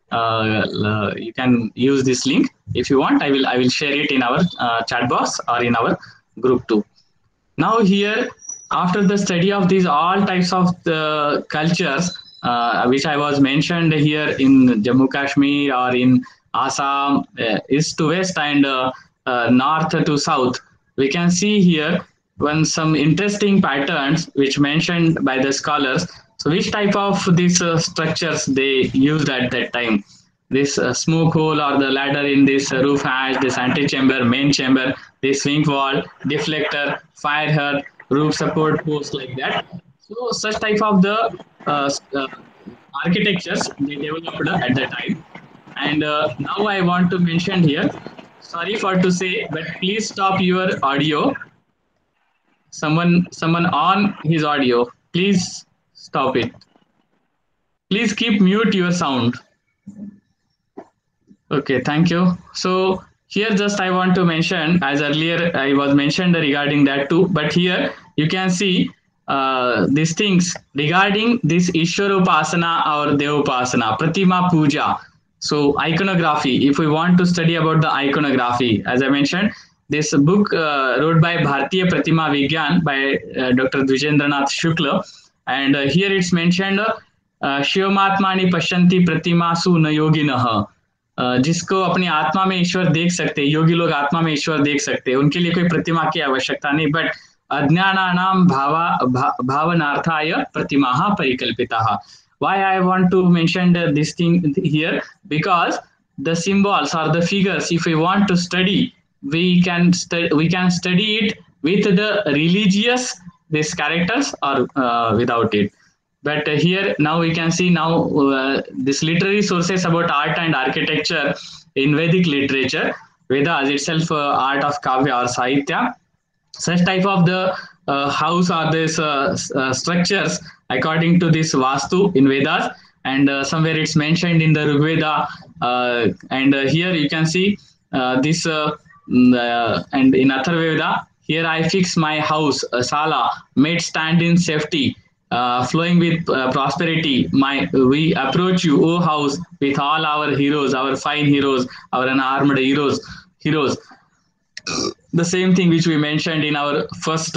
You can use this link if you want. I will share it in our chat box or in our group too. Now here, after the study of these all types of the cultures, which I was mentioned here in Jammu Kashmir or in Assam, east to west and north to south, we can see here some interesting patterns which mentioned by the scholars. So which type of these structures they used at that time? This smoke hole or the ladder in this roof hatch, this antechamber, main chamber, this wing wall, deflector, fire hearth, roof support post, like that. So such type of the architectures they developed at that time. And now I want to mention here, sorry for to say, but please stop your audio. Someone on his audio, please stop it. Please keep mute your sound. Okay, thank you. So here just I want to mention, as earlier I was mentioned regarding that too, but here you can see these things regarding this Ishwarupasana or Devupasana, Pratima Puja. So iconography, if we want to study about the iconography, as I mentioned, this book wrote by Bharatiya Pratima Vigyan by Dr. Dvijendranath Shukla, and here it's mentioned शिवमात्मानि पश्यन्ति प्रतिमासु न योगिनः, जिसको अपनी आत्मा में ईश्वर देख सकते हैं, योगी लोग आत्मा में ईश्वर देख सकते हैं, उनके लिए कोई प्रतिमा की आवश्यकता नहीं, बट अज्ञानानां भावनार्थाय प्रतिमाः परिकल्पिताः. Why I want to mention this thing here? Because the symbols or the figures, if we want to study, we can study it with the religious these characters or without it. But here now we can see now this literary sources about art and architecture in Vedic literature, Vedas itself, art of Kavya or Sahitya, such type of the house or this structures according to this Vastu in Vedas, and somewhere it's mentioned in the Rigveda, and here you can see this and in Atharvaveda, here I fix my house, Sala, made stand in safety. flowing with prosperity. We approach you, O house, with all our heroes, our fine heroes, our unarmed heroes. The same thing which we mentioned in our first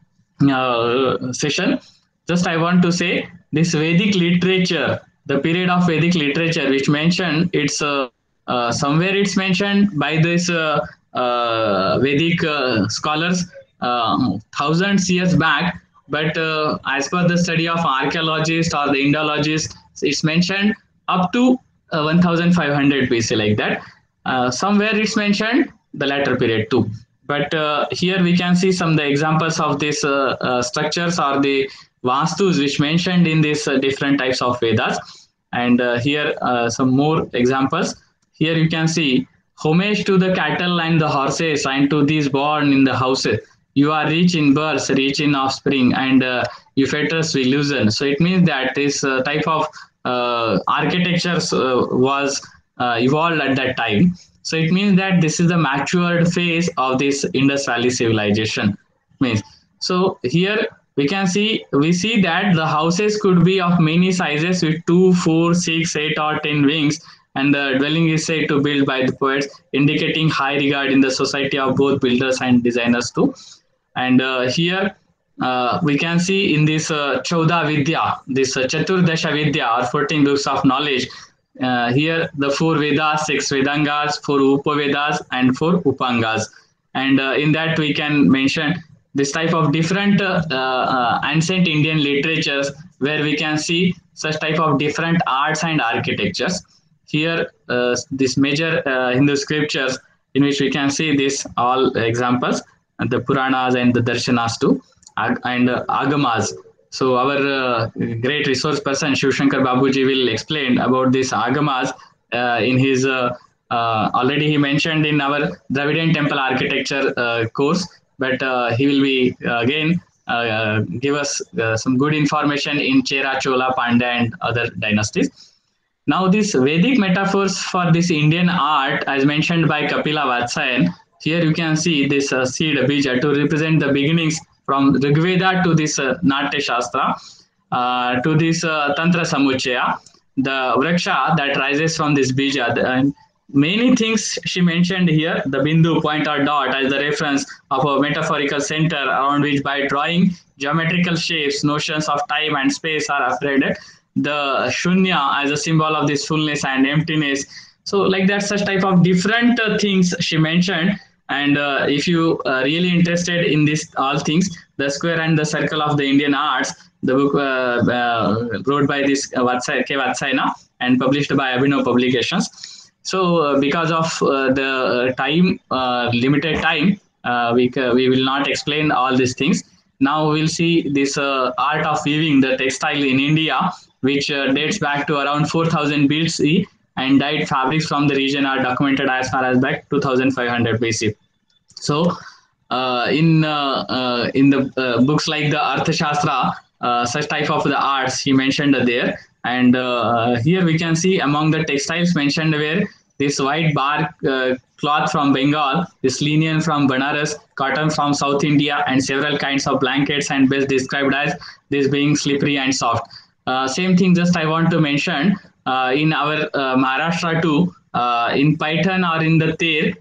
session. Just I want to say this Vedic literature, the period of Vedic literature, which mentioned it's somewhere it's mentioned by this Vedic scholars thousands years back, but as per the study of archaeologists or the Indologists, it's mentioned up to 1500 BC, like that. Somewhere it's mentioned the latter period too. But here we can see some of the examples of these structures or the vastus which mentioned in these different types of Vedas. And here some more examples. Here you can see homage to the cattle and the horses and to these born in the houses. You are rich in births, rich in offspring, and you fetters will loosen. So it means that this type of architecture was evolved at that time. So it means that this is the matured phase of this Indus Valley civilization. So here we see that the houses could be of many sizes with 2, 4, 6, 8, or 10 wings, and the dwelling is said to build by the poets, indicating high regard in the society of both builders and designers too. And here we can see in this Chauda Vidya, this Chaturdasha Vidya, or 14 books of knowledge. Here the 4 Vedas, 6 Vedangas, 4 Upavedas, and 4 Upangas. And in that we can mention this type of different ancient Indian literatures where we can see such type of different arts and architectures. Here this major Hindu scriptures in which we can see this all examples, and the Puranas and the Darshanas too, and Agamas. So our great resource person Shiv Shankar Babuji will explain about this Agamas in his already he mentioned in our Dravidian temple architecture course, but he will be again give us some good information in Chera, Chola, Pandya, and other dynasties. Now these Vedic metaphors for this Indian art, as mentioned by Kapila Vatsyayan, here you can see this seed bija to represent the beginnings from Rigveda to this Natya Shastra, to this Tantra Samuchaya, the Vraksha that rises from this bija. And many things she mentioned here, the Bindu, point or dot as the reference of a metaphorical center around which by drawing geometrical shapes, notions of time and space are upgraded. The Shunya as a symbol of this fullness and emptiness. So like that, such type of different things she mentioned. And if you are really interested in this all things, the square and the circle of the Indian arts, the book wrote by this K. Vatsayana and published by Abhinav Publications. So because of the time, limited time, we will not explain all these things. Now we'll see this art of weaving the textile in India, which dates back to around 4000 BC, and dyed fabrics from the region are documented as far as back 2500 BC. So in the books like the Arthashastra, such type of the arts he mentioned there. And here we can see among the textiles mentioned were this white bark cloth from Bengal, this linen from Banaras, cotton from South India, and several kinds of blankets, and best described as this being slippery and soft. Same thing just I want to mention in our Maharashtra too, in Paitan or in the Ter,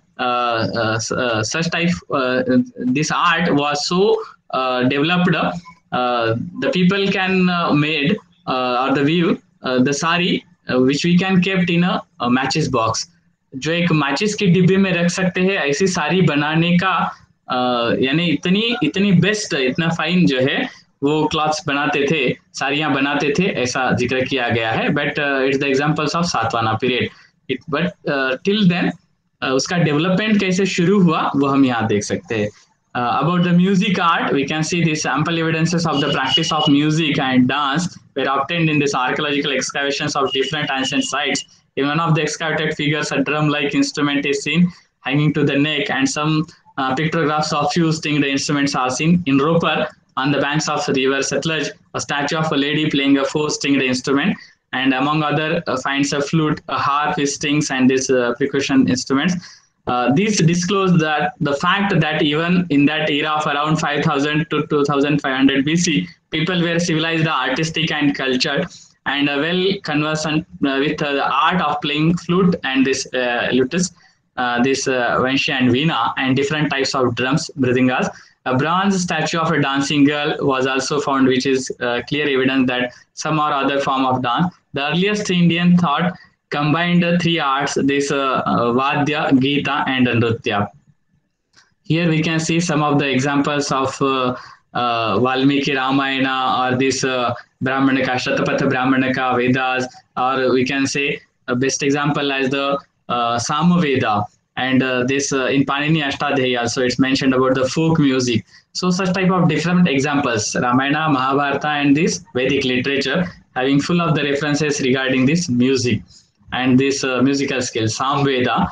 such type this art was so developed. The people can made or the weave the sari which we can kept in a matches box. जो एक matches के डिब्बे में रख सकते हैं, ऐसी सारी बनाने का यानी इतनी बेस्ट, इतना फाइन जो है वो क्लॉथ्स बनाते थे, साड़ियाँ बनाते थे, ऐसा जिक्र किया गया है. But it's the examples of Satavahana period. But till then उसका डेवलपमेंट कैसे शुरू हुआ वो हम यहाँ देख सकते हैं. About the music art, we can see these ample evidences of the practice of music and dance were obtained in these archaeological excavations of different ancient sites. In one of the excavated figures, a drum-like instrument is seen hanging to the neck, and some pictographs of few stringed instruments are seen. In Ropar, on the banks of river Satluj, a statue of a lady playing a 4-stringed instrument, and among other finds a flute, a harp with strings, and these percussion instruments. These disclose that the fact that even in that era of around 5000 to 2500 BC, people were civilized, artistic, and cultured, and well conversant with the art of playing flute and this lutus, this vanshi and veena, and different types of drums, mridingas. A bronze statue of a dancing girl was also found, which is clear evidence that some or other form of dance. The earliest Indian thought combined three arts, this Vadya, Gita, and Nritya. Here we can see some of the examples of Valmiki Ramayana, or this Brahmanaka, Shatapatha Brahmanaka, Vedas, or we can say a best example as the Samaveda, and this in Panini Ashtadhyayi also it's mentioned about the folk music. So such type of different examples, Ramayana, Mahabharata, and this Vedic literature having full of the references regarding this music and this musical skills, Samveda.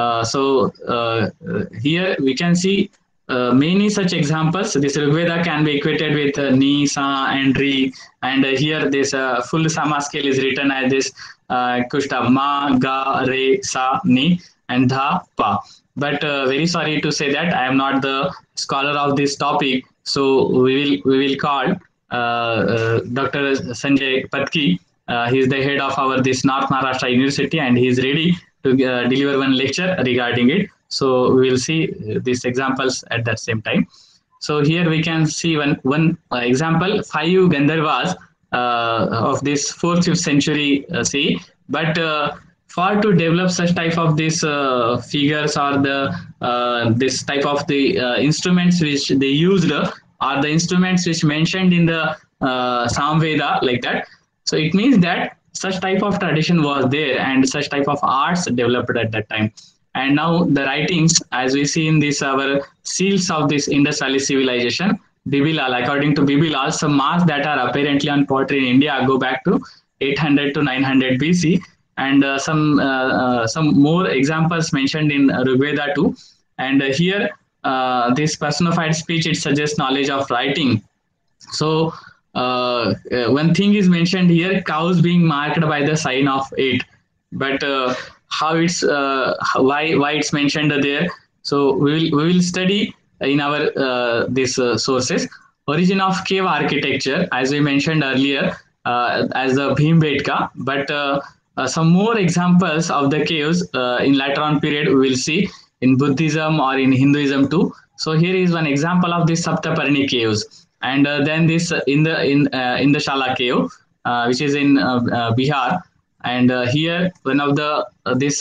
Here we can see many such examples. This Rigveda can be equated with Ni, Sa, and Ri, and here this full Sama scale is written as this Kushta Ma, Ga, Re, Sa, Ni, and Dha, Pa. But very sorry to say that I am not the scholar of this topic, so we will call Dr. Sanjay Patki. He is the head of our this North Maharashtra University, and he is ready to deliver one lecture regarding it. So we will see these examples at that same time. So here we can see one example, 5 Gandharvas of this 4th, 5th century CE. But for to develop such type of these figures, or the this type of the instruments which they used, are the instruments which mentioned in the Samveda, like that. So it means that such type of tradition was there, and such type of arts developed at that time. And now the writings, as we see in this our seals of this Indus Valley civilization, Bibilal, according to Bibilal, some marks that are apparently on pottery in India go back to 800 to 900 BC, and some more examples mentioned in Rigveda too. And here this personified speech, it suggests knowledge of writing. So one thing is mentioned here, cows being marked by the sign of 8, but how it's why it's mentioned there. So we will study in our these sources. Origin of cave architecture, as we mentioned earlier, as the Bhimbetka, but some more examples of the caves in later on period we will see in Buddhism or in Hinduism too. So here is one example of the Saptaparni caves, and then this in the Shala cave, which is in Bihar. And here one of the this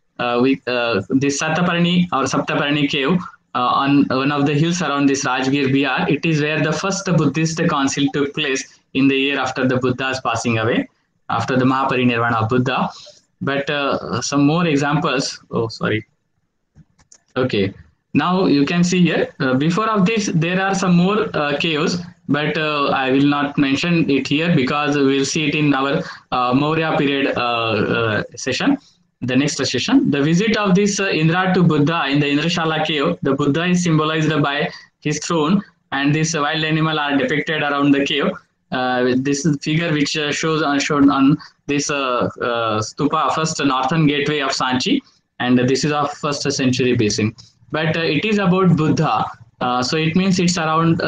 Sataparni or Saptaparni cave on one of the hills around this Rajgir, Bihar. It is where the first Buddhist council took place in the year after the Buddha's passing away, after the Mahaparinirvana of Buddha. But some more examples. Oh, sorry. Okay. Now you can see here, before of this, there are some more caves, but I will not mention it here because we will see it in our Maurya period session, the next session. The visit of this Indra to Buddha in the Indrashala cave, the Buddha is symbolized by his throne, and this wild animal are depicted around the cave. This figure which shown on this stupa, first northern gateway of Sanchi, and this is of 1st century basin. But it is about Buddha, so it means it's around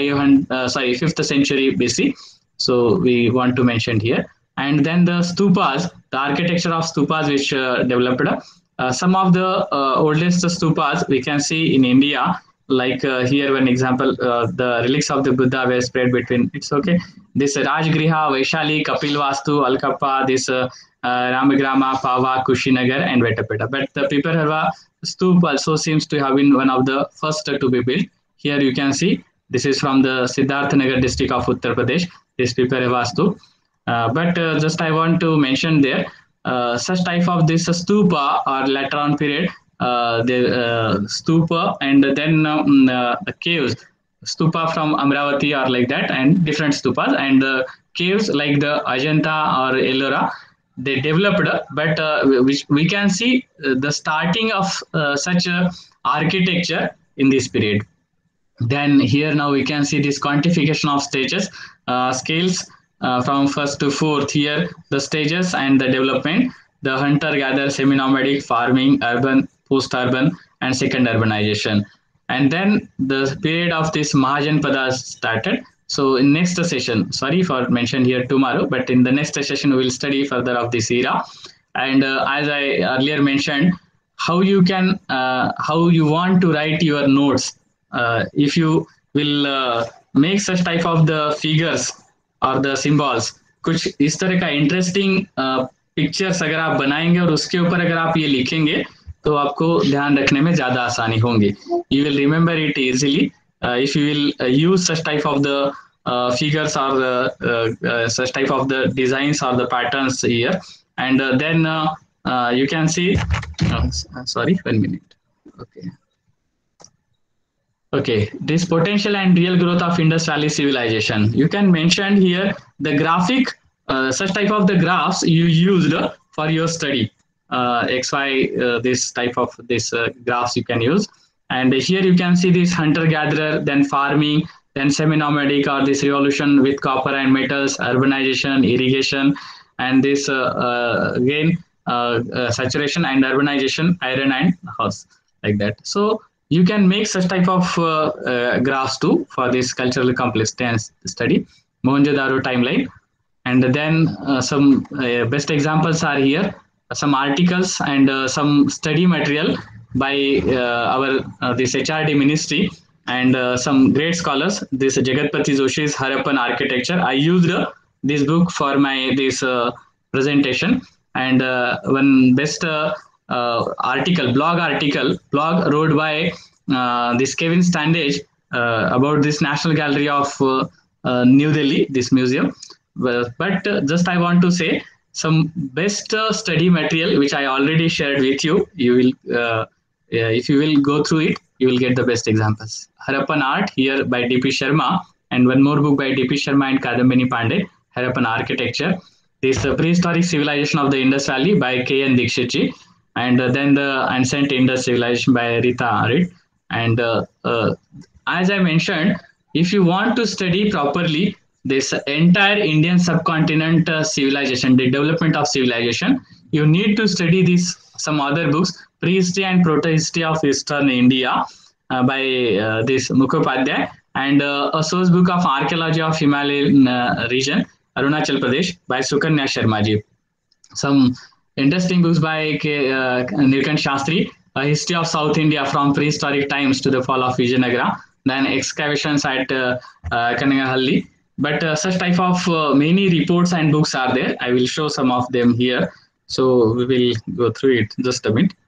5th century BC. So we want to mention here. And then the stupas, the architecture of stupas which developed. Some of the oldest stupas we can see in India, like here one example, the relics of the Buddha were spread between, it's okay, this Rajgriha, Vaishali, Kapilvastu, Alkappa, this Ramagrama, Pava, Kushinagar, and Vetapeta. But the Piparharva Stup also seems to have been one of the first to be built. Here you can see, this is from the Siddharthanagar district of Uttar Pradesh, this Piparharva Stup. But just I want to mention there, such type of this stupa or later on period, the stupa and then caves, stupa from Amravati or like that, and different stupas, and caves like the Ajanta or Ellora, they developed, but which we can see the starting of such architecture in this period. Then here now we can see this quantification of stages, scales from 1st to 4th. Here the stages and the development, the hunter-gatherer, semi-nomadic, farming, urban, post-urban, and second urbanization. And then the period of this Mahajanpada started. So in next session, sorry for mention here tomorrow, but in the next session we will study further of this era. And as I earlier mentioned, how you want to write your notes. If you will make such type of the figures और the symbols, कुछ इस तरह का interesting pictures अगर आप बनाएंगे और उसके ऊपर अगर आप ये लिखेंगे तो आपको ध्यान रखने में ज्यादा आसानी होंगी. You will remember it easily if you will use such type of the figures or such type of the designs or the patterns here, and then you can see sorry, 1 minute. Okay, this potential and real growth of Indus Valley civilization. You can mention here the graphic, such type of the graphs you used for your study. XY, this type of this graphs you can use. And here you can see this hunter-gatherer, then farming, then semi-nomadic or this revolution with copper and metals, urbanization, irrigation, and this again saturation and urbanization, iron and horse, like that. So you can make such type of graphs too for this cultural complex study, Mohenjo-daro timeline. And then some best examples are here, some articles and some study material by our this HRD ministry and some great scholars. This Jagatpati Joshi's Harappan Architecture. I used this book for my this presentation, and one best blog wrote by this Kevin Standage about this National Gallery of New Delhi, this museum. But just I want to say some best study material which I already shared with you. You will if you will go through it, you will get the best examples. Harappan Art here by D.P. Sharma, and one more book by D.P. Sharma and Kadambini Pandey, Harappan Architecture. This prehistoric civilization of the Indus Valley by K.N. Dikshitji, and then the ancient Indus civilization by Rita Arid. And as I mentioned, if you want to study properly this entire Indian subcontinent civilization, the development of civilization, you need to study these some other books, Prehistory and Protohistory of Eastern India by this Mukhopadhyay, and a source book of Archaeology of Himalayan region, Arunachal Pradesh, by Sukanya Sharma ji. Some interesting books by Nilkant Shastri, A History of South India from Prehistoric Times to the Fall of Vijayanagara, then excavations at Kanagahalli. But such type of many reports and books are there. I will show some of them here. So we will go through it just a bit.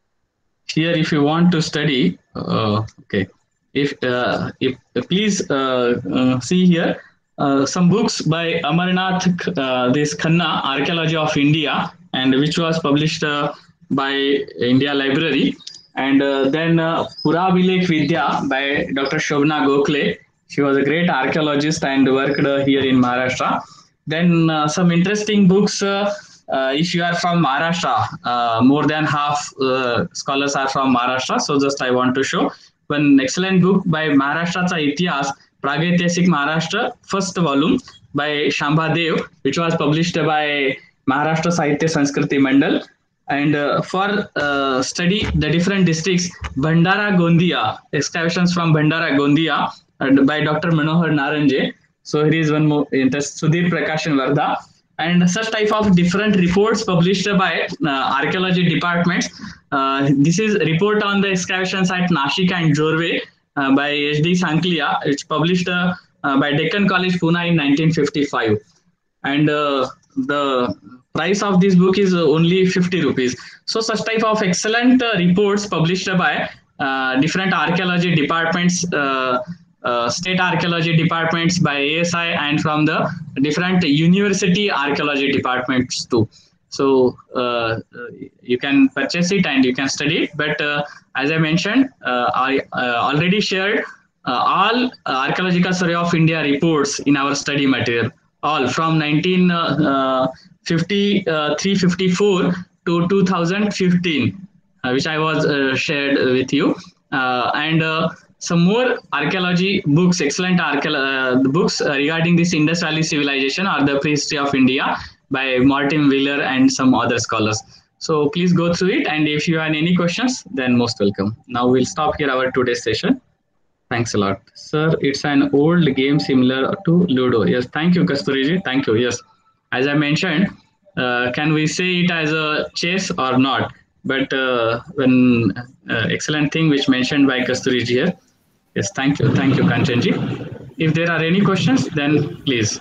Here, if you want to study, okay, if please see here some books by Amarnath this Khanna, Archaeology of India, and which was published by India Library, and then Puravilekh Vidya by Dr. Shobna Gokhale. She was a great archaeologist and worked here in Maharashtra. Then some interesting books. If you are from Maharashtra, more than half scholars are from Maharashtra. So just I want to show one excellent book by Maharashtra's Itihas, Pragyaitishic Maharashtra, first volume by Shambha Dev, which was published by Maharashtra Sahitya Sanskriti Mandal. And for study the different districts, Bhandara Gondia, excavations from Bhandara Gondia by Dr. Manohar Naranje. So here is one more interest, Sudhir Prakashan Vardha. And such type of different reports published by archaeology departments. This is report on the excavations at Nashik and Jorwe by H.D. Sanklia. It's published by Deccan College, Pune in 1955. And the price of this book is only 50 rupees. So such type of excellent reports published by different archaeology departments, state archaeology departments by ASI, and from the different university archaeology departments too. So you can purchase it and you can study it. But as I mentioned, I already shared all Archaeological Survey of India reports in our study material, all from 1953-54 to 2015, which I was shared with you. And some more archaeology books, excellent books regarding this Indus Valley civilization or the prehistory of India by Martin Wheeler and some other scholars. So please go through it, and if you have any questions, then most welcome. Now we'll stop here our today's session. Thanks a lot. Sir, it's an old game similar to Ludo. Yes, thank you, Kasturiji. Thank you. Yes, as I mentioned, can we say it as a chess or not? But when excellent thing which mentioned by Kasturiji here. Yes, thank you, Kanchanji. If there are any questions, then please.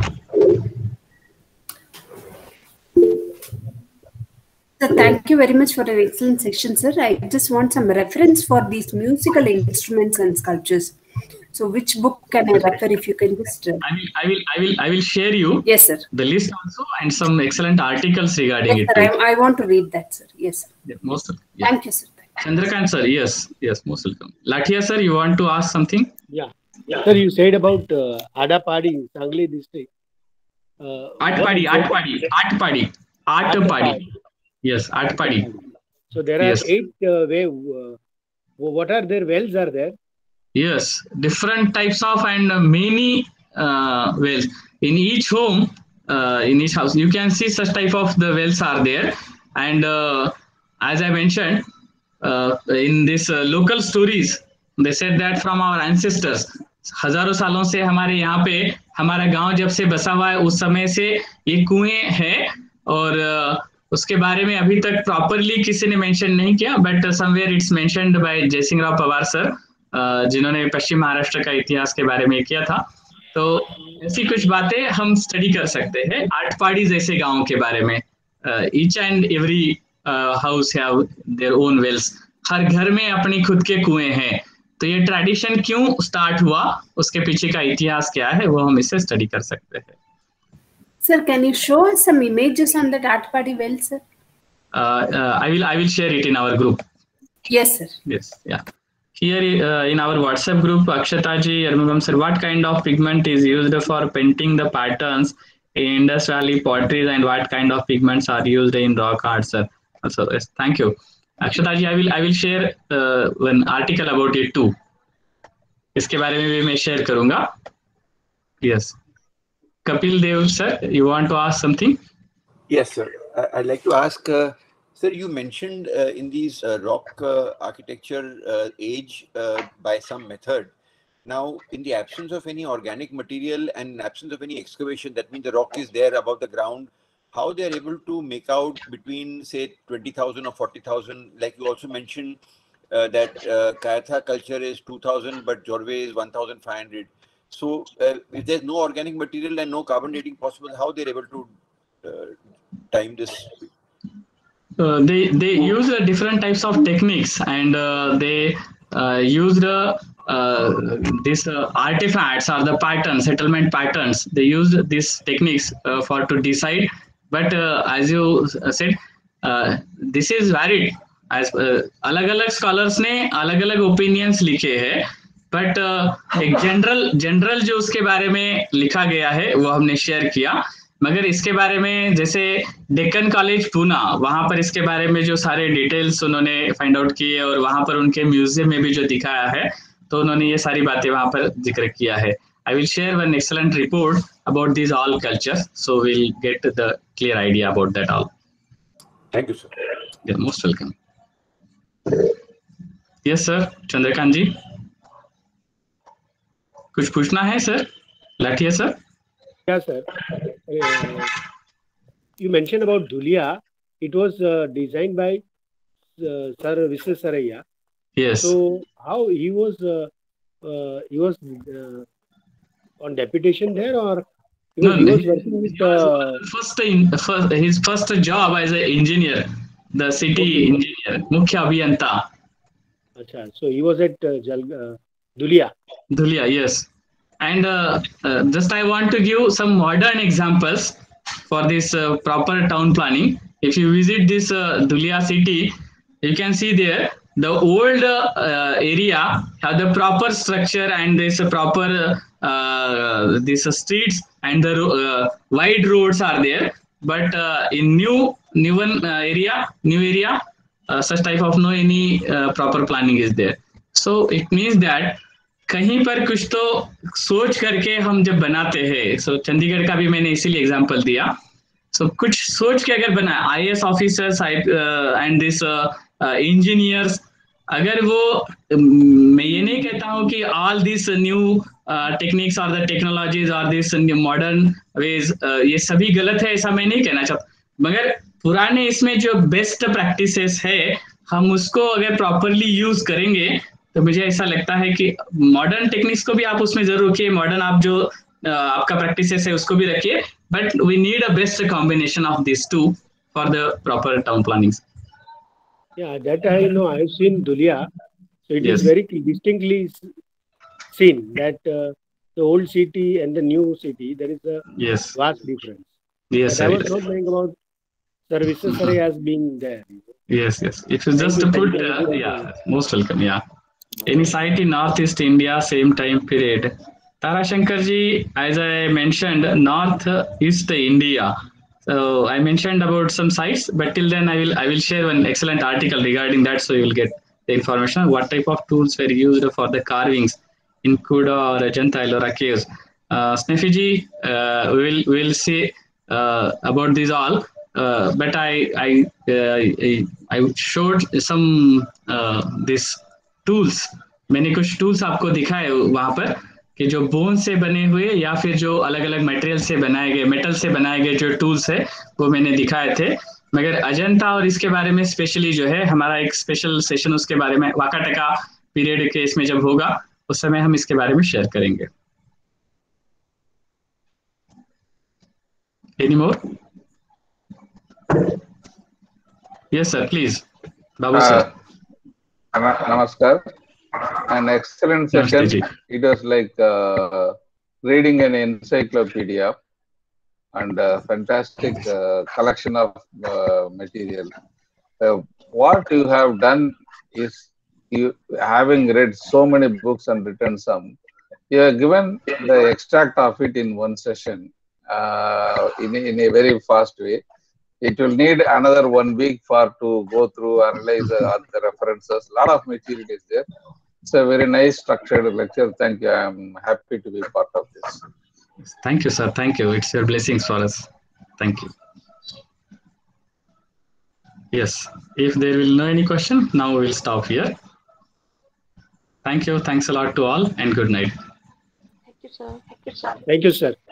So thank you very much for an excellent section, sir. I just want some reference for these musical instruments and sculptures. So which book can I refer if you can just... I will share you yes, sir. The list also and some excellent articles regarding yes, it. Sir, I want to read that, sir. Yes, sir. Yeah, most welcome. Yeah. Thank you, sir. Chandrakant, sir. Yes, most welcome. Lathia, sir, you want to ask something? Yeah. Sir, you said about Adapadi, Sangli district. Atpadi. Yes, Atpadi. So there are 8 what are their wells are there? Yes, different types of and many wells. In each home, in each house, you can see such type of the wells are there. And as I mentioned, in this local stories, they said that from our ancestors, हजारों सालों से हमारे यहाँ पे हमारा गांव जब से बसा हुआ है उस समय से ये कुएं हैं और उसके बारे में अभी तक प्रॉपरली किसी ने मेंशन नहीं किया, but somewhere it's mentioned by Jaysingh Rao Pawar sir, जिन्होंने पश्चिम महाराष्ट्र का इतिहास के बारे में किया था. तो ऐसी कुछ बातें हम स्टडी कर सकते हैं आटपाड़ी जैसे गांव के बारे में. Each and every house have their own wells. हर घर में अपनी खुद के कुएं हैं. तो ये ट्रेडिशन क्यों स्टार्ट हुआ, उसके पीछे का इतिहास क्या है, वो हम इससे स्टडी कर सकते हैं. Sir, can you show us some images on that Atpadi well, sir? I will share it in our group. Yes, sir. Yes, yeah. Here in our WhatsApp group, Akshata ji, Armugam sir, what kind of pigment is used for painting the patterns in Indus Valley potteries, and what kind of pigments are used in rock art, sir? So yes, thank you. Akshata ji, I will share one article about it too. इसके बारे में भी मैं share करूँगा. Yes. Kapil Dev sir, you want to ask something? Yes, sir. I'd like to ask, sir, you mentioned in these rock architecture age by some method. Now, in the absence of any organic material and in absence of any excavation, that means the rock is there above the ground, how they are able to make out between, say, 20,000 or 40,000? Like you also mentioned that Kayatha culture is 2,000, but Jorwe is 1,500. So, if there's no organic material and no carbon dating possible, how they're able to time this? They use different types of techniques, and they used these artifacts or the patterns, settlement patterns. They used these techniques to decide. But as you said, this is varied. As अलग-अलग scholars ने अलग-अलग opinions लिखे हैं. But एक general जो उसके बारे में लिखा गया है वो हमने शेयर किया. मगर इसके बारे में जैसे डेक्कन कॉलेज पूना, वहां पर इसके बारे में जो सारे डिटेल्स उन्होंने फाइंड आउट किए और वहां पर उनके म्यूजियम में भी जो दिखाया है, तो उन्होंने ये सारी बातें वहां पर जिक्र किया है. I will share one excellent report about this all cultures, so will get the clear idea about that all. Thank you sir. Most welcome. Yes sir, Chandrakant ji कुछ पूछना है sir? Lathiya sir. Yeah, sir. You mentioned about Dhulia. It was designed by Sir Visvesvaraya. Yes. So how he was on deputation there, or he was working with his first job as an engineer, the city engineer, Mukhya Abhiyanta. Achha, so he was at Dhulia. Dhulia, yes. And just I want to give some modern examples for this proper town planning. If you visit this Dhulia city, you can see there the old area have the proper structure and this proper these streets and the wide roads are there. But in new area, such type of no any proper planning is there. So it means that कहीं पर कुछ तो सोच करके हम जब बनाते हैं. सो चंडीगढ़ का भी मैंने इसीलिए एग्जांपल दिया. So कुछ सोच के अगर बना IAS officers and this engineers, अगर वो मैं ये नहीं कहता हूँ कि ऑल दिस न्यू टेक्निक्स और द टेक्नोलॉजीज और दिस मॉडर्न वेज ये सभी गलत है, ऐसा मैं नहीं कहना चाहता, मगर पुराने इसमें जो बेस्ट प्रैक्टिसेस है हम उसको अगर प्रॉपरली यूज करेंगे तो मुझे ऐसा लगता है कि मॉडर्न टेक्निक्स को भी आप उसमें जरूर रखिए, मॉडर्न आप जो आपका प्रैक्टिसेस है उसको भी रखिए, but we need a best combination of this two for the proper town planning. Yeah, that I know. I've seen Dhulia, so it Yes. is very distinctly seen that the old city and the new city, there is a Yes. vast difference. Yes, But sir. I was not knowing about services as being there. Yes, yes. If you just put, yeah, most welcome. Yeah. Any site in Northeast India, same time period. Tarashankar ji, as I mentioned, Northeast India. So I mentioned about some sites, but till then I will share one excellent article regarding that, so you will get the information. What type of tools were used for the carvings in Kuda or Ajanta Ellora caves? Sniffy ji, we will see about these all. But I showed some this tools. मैंने कुछ tools आपको दिखाए वहां पर कि जो bone से बने हुए या फिर जो अलग अलग मटेरियल से बनाए गए, मेटल से बनाए गए जो टूल्स है वो मैंने दिखाए थे. मगर अजंता और इसके बारे में स्पेशली जो है हमारा एक स्पेशल सेशन उसके बारे में वाकाटका पीरियड के इसमें जब होगा उस समय हम इसके बारे में शेयर करेंगे. Any more? Yes, sir. Please, Babu sir. Namaskar. An excellent session. It was like reading an encyclopedia and a fantastic collection of material. What you have done is, you having read so many books and written some, you have given the extract of it in one session in a very fast way. It will need another 1 week to go through, analyze the references. A lot of material is there. It's a very nice structured lecture. Thank you. I am happy to be part of this. Thank you, sir. Thank you. It's your blessings for us. Thank you. Yes. If there will no any question, now we will stop here. Thank you. Thanks a lot to all and good night. Thank you, sir. Thank you, sir.